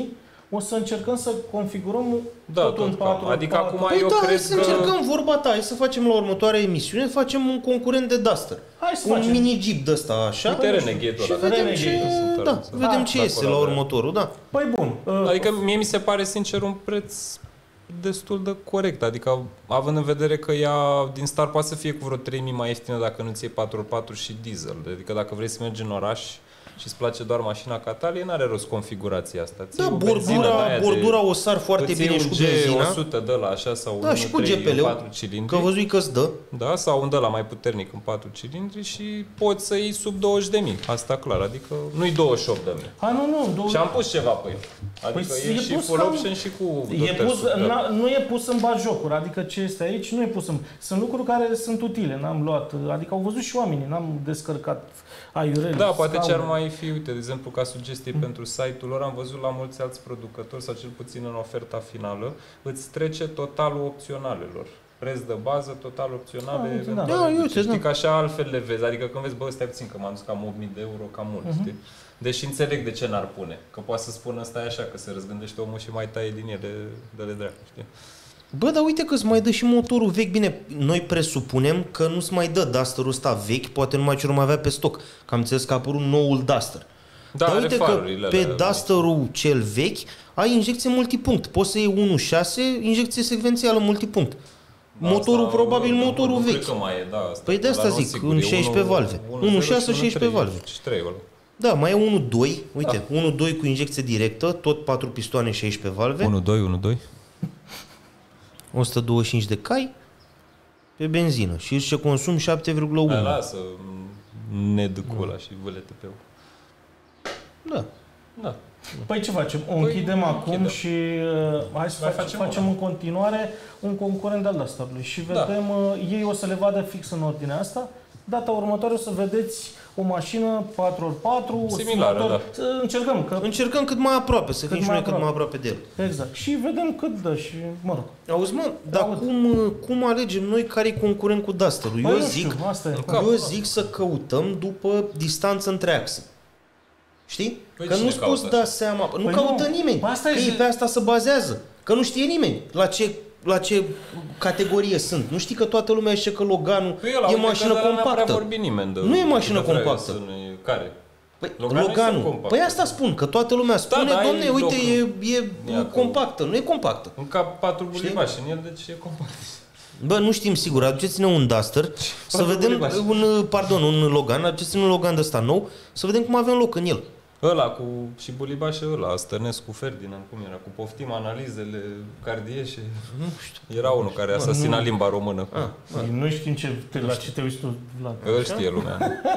o să încercăm să configurăm
Da,
tot un
tot cam.
4.
Adică acum
Păi
eu
da, hai
cred
să
că...
încercăm vorba ta, hai să facem la următoarea emisiune, facem un concurent de Duster.
Hai să
Un
facem.
mini Jeep de ăsta, așa.
Uite Renegade-ul
Și
ăla.
vedem
Renegade-ul
ce,
sunt
vedem ce
de
iese
acolo,
la
da.
următorul, da.
Păi bun.
Adică mie mi se pare sincer un preț destul de corect. Adică având în vedere că ea din start poate să fie cu vreo 3000 mai ieftină dacă nu ți iei 4x4 și diesel. Adică dacă vrei să mergi în oraș și îți place doar mașina ca talie, n-are rost configurația asta. Ții
Da,
o benzină de aia
bordura o sar foarte
îți
bine
iei
și cu
un
benzina.
G100 de la așa sau
Da, și cu
1.3,
GPL-ul,
4 cilindri.
Că văzui că-ți dă.
Da, sau un de la mai puternic în 4 cilindri și poți să iei sub 20.000. Asta clar, adică nu-i 28.000.
Nu.
Și am pus ceva pe el. Adică
Păi
e
e
și
pus
full
cam-
option și cu
E
Dr.
pus,
Super.
nu e pus în bajocuri, adică ce este aici nu e pus în... Sunt lucruri care sunt utile, n-am luat, adică au văzut și oamenii, n-am descărcat aiurele.
Da, poate ce ar
scaune.
mai fi, uite, de exemplu, ca sugestie pentru site-ul lor, am văzut la mulți alți producători, sau cel puțin în oferta finală, îți trece totalul opționalelor. Preț de bază, total opționale,
uite, da.
eventual
Da,
reduceri.
uite,
Știi
da.
că așa altfel le vezi, adică când vezi, bă, stai puțin, că m-am dus cam 8.000 de euro, cam mult, știi? Deși înțeleg de ce n-ar pune, că poate să spună stai așa, că se răzgândește omul și mai taie din ele, de dracu, știi?
Bă, dar uite că îți mai dă și motorul vechi. Bine, noi presupunem că nu-ți mai dă Duster-ul ăsta vechi, poate numai ce mai avea pe stoc. Că am înțeles că a apărut noul Duster.
Da,
Dar
are
uite că
farurile
pe
alea.
Duster-ul cel vechi ai injecție multipunct. Poți să iei 1.6, injecție secvențială multipunct.
Da,
Motorul,
asta,
probabil
nu,
motorul
nu
vechi.
Cred că mai e, da, asta.
Păi de asta
La noi,
zic,
sigur,
în
e
16 valve.
1.6
1.6,
și
16 valve.
3 ăla.
Da, mai e 1.2, uite, 1.2 cu injecție directă, tot 4 pistoane, 16 valve,
1.2.
125 de cai pe benzină și zice consum 7,1.
Da, lasă nedâcul ăla și vâlete-pe-ul.
Da.
Da.
Păi ce facem? O închidem acum
închidem.
și hai să
Mai
facem în continuare un concurent al Dusterului și
Da.
vedem, ei o să le vadă fix în ordinea asta. Data următoare o să vedeți o mașină 4x4,
Similară, da.
Să încercăm, că
Încercăm cât mai aproape, să
Cât
fim și
mai
noi cât mai
aproape.
aproape de el.
exact. Și vedem cât dă și, mă rog.
Auzi, mă, dar
Aud.
cum alegem noi care e concurent cu Duster-ul?
Păi
Eu
nu
zic,
știu, asta e.
eu zic să căutăm după distanță între axe. Știi?
Păi
că
cine
nu-ți poți
caută
da
așa?
seama. Nu
Păi
caută
nu.
nimeni.
Păi asta
Că
e
ei
zi-
pe asta se bazează. Că nu știe nimeni la ce categorie sunt. Nu știi că toată lumea zice că Loganul
Păi ăla,
e
uite
mașină
că de ăla n-a prea
compactă.
vorbit nimeni de...
Nu e mașină
de Freus,
compactă.
Care?
Păi,
Loganul este
Loganul.
compact.
Păi asta spun, că toată lumea spune,
da,
domne,
ai
uite,
locul.
e
Ia,
compactă. Nu e compactă.
Un cap 4 bulibași în el, deci e compact.
Bă, nu știm sigur, aduceți-ne un Duster, să
patru
vedem,
bulibași.
un Logan, aduceți-ne un Logan de ăsta nou, să vedem cum avem loc în el.
Ăla cu și bulibașe ăla, Stănescu Ferdinand, cum era, cu poftim analizele cardieșe.
Nu știu.
Era unul care asasina limba română.
Nu știm la ce te uiți tu, Vlad.
Îl știe lumea.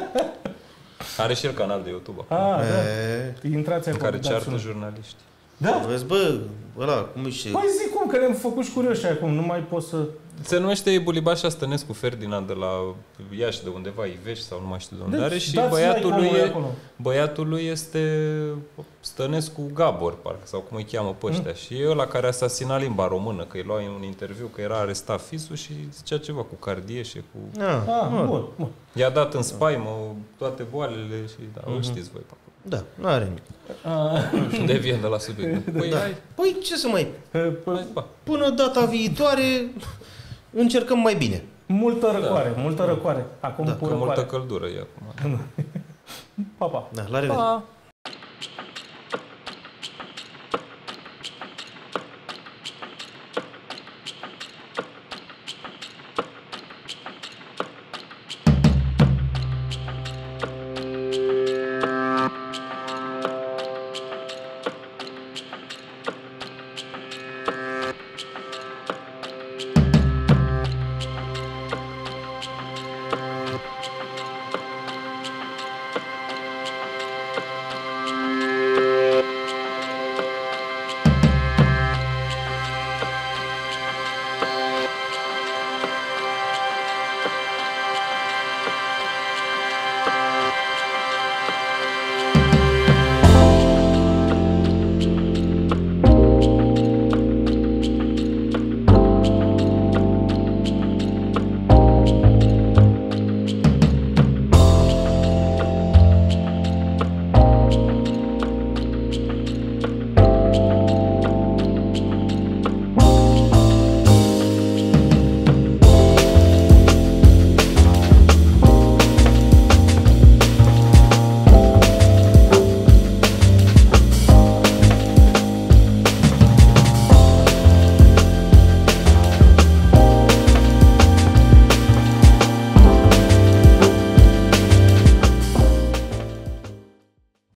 Are și el canal de YouTube
Ah, da. Intrați
în
acolo.
care
da,
ceartă
sună.
jurnaliști.
Da?
Vezi, bă, ăla, cum zice...
Păi zic cum, că ne-am făcut și curioși acum, nu mai pot să...
Se numește Bulibașa Stănescu Ferdinand de la Iași, de undeva, Ivești sau nu mai știu de unde
Deci,
are și
dați
băiatul
like-ul
lui,
acolo.
băiatul lui este Stănescu Gabor, parcă, sau cum îi cheamă pe ăștia. Și e ăla care asasina limba română, că îi lua în un interviu că era arestat fisul și zicea ceva cu cardieșe, cu...
Ah, bun, bun.
I-a dat în spaimă toate boalele și da, o știți voi pe acolo.
Da, nu are nimic.
Deviem de la subiect. Păi,
Da.
hai,
Păi ce să mai...
hai, ba.
Până data viitoare încercăm mai bine.
Multă răcoare, multă răcoare. Acum
Da,
cu
Că multă
răcoare.
căldură e acum.
Pa, pa.
Da, la revedere.
Pa!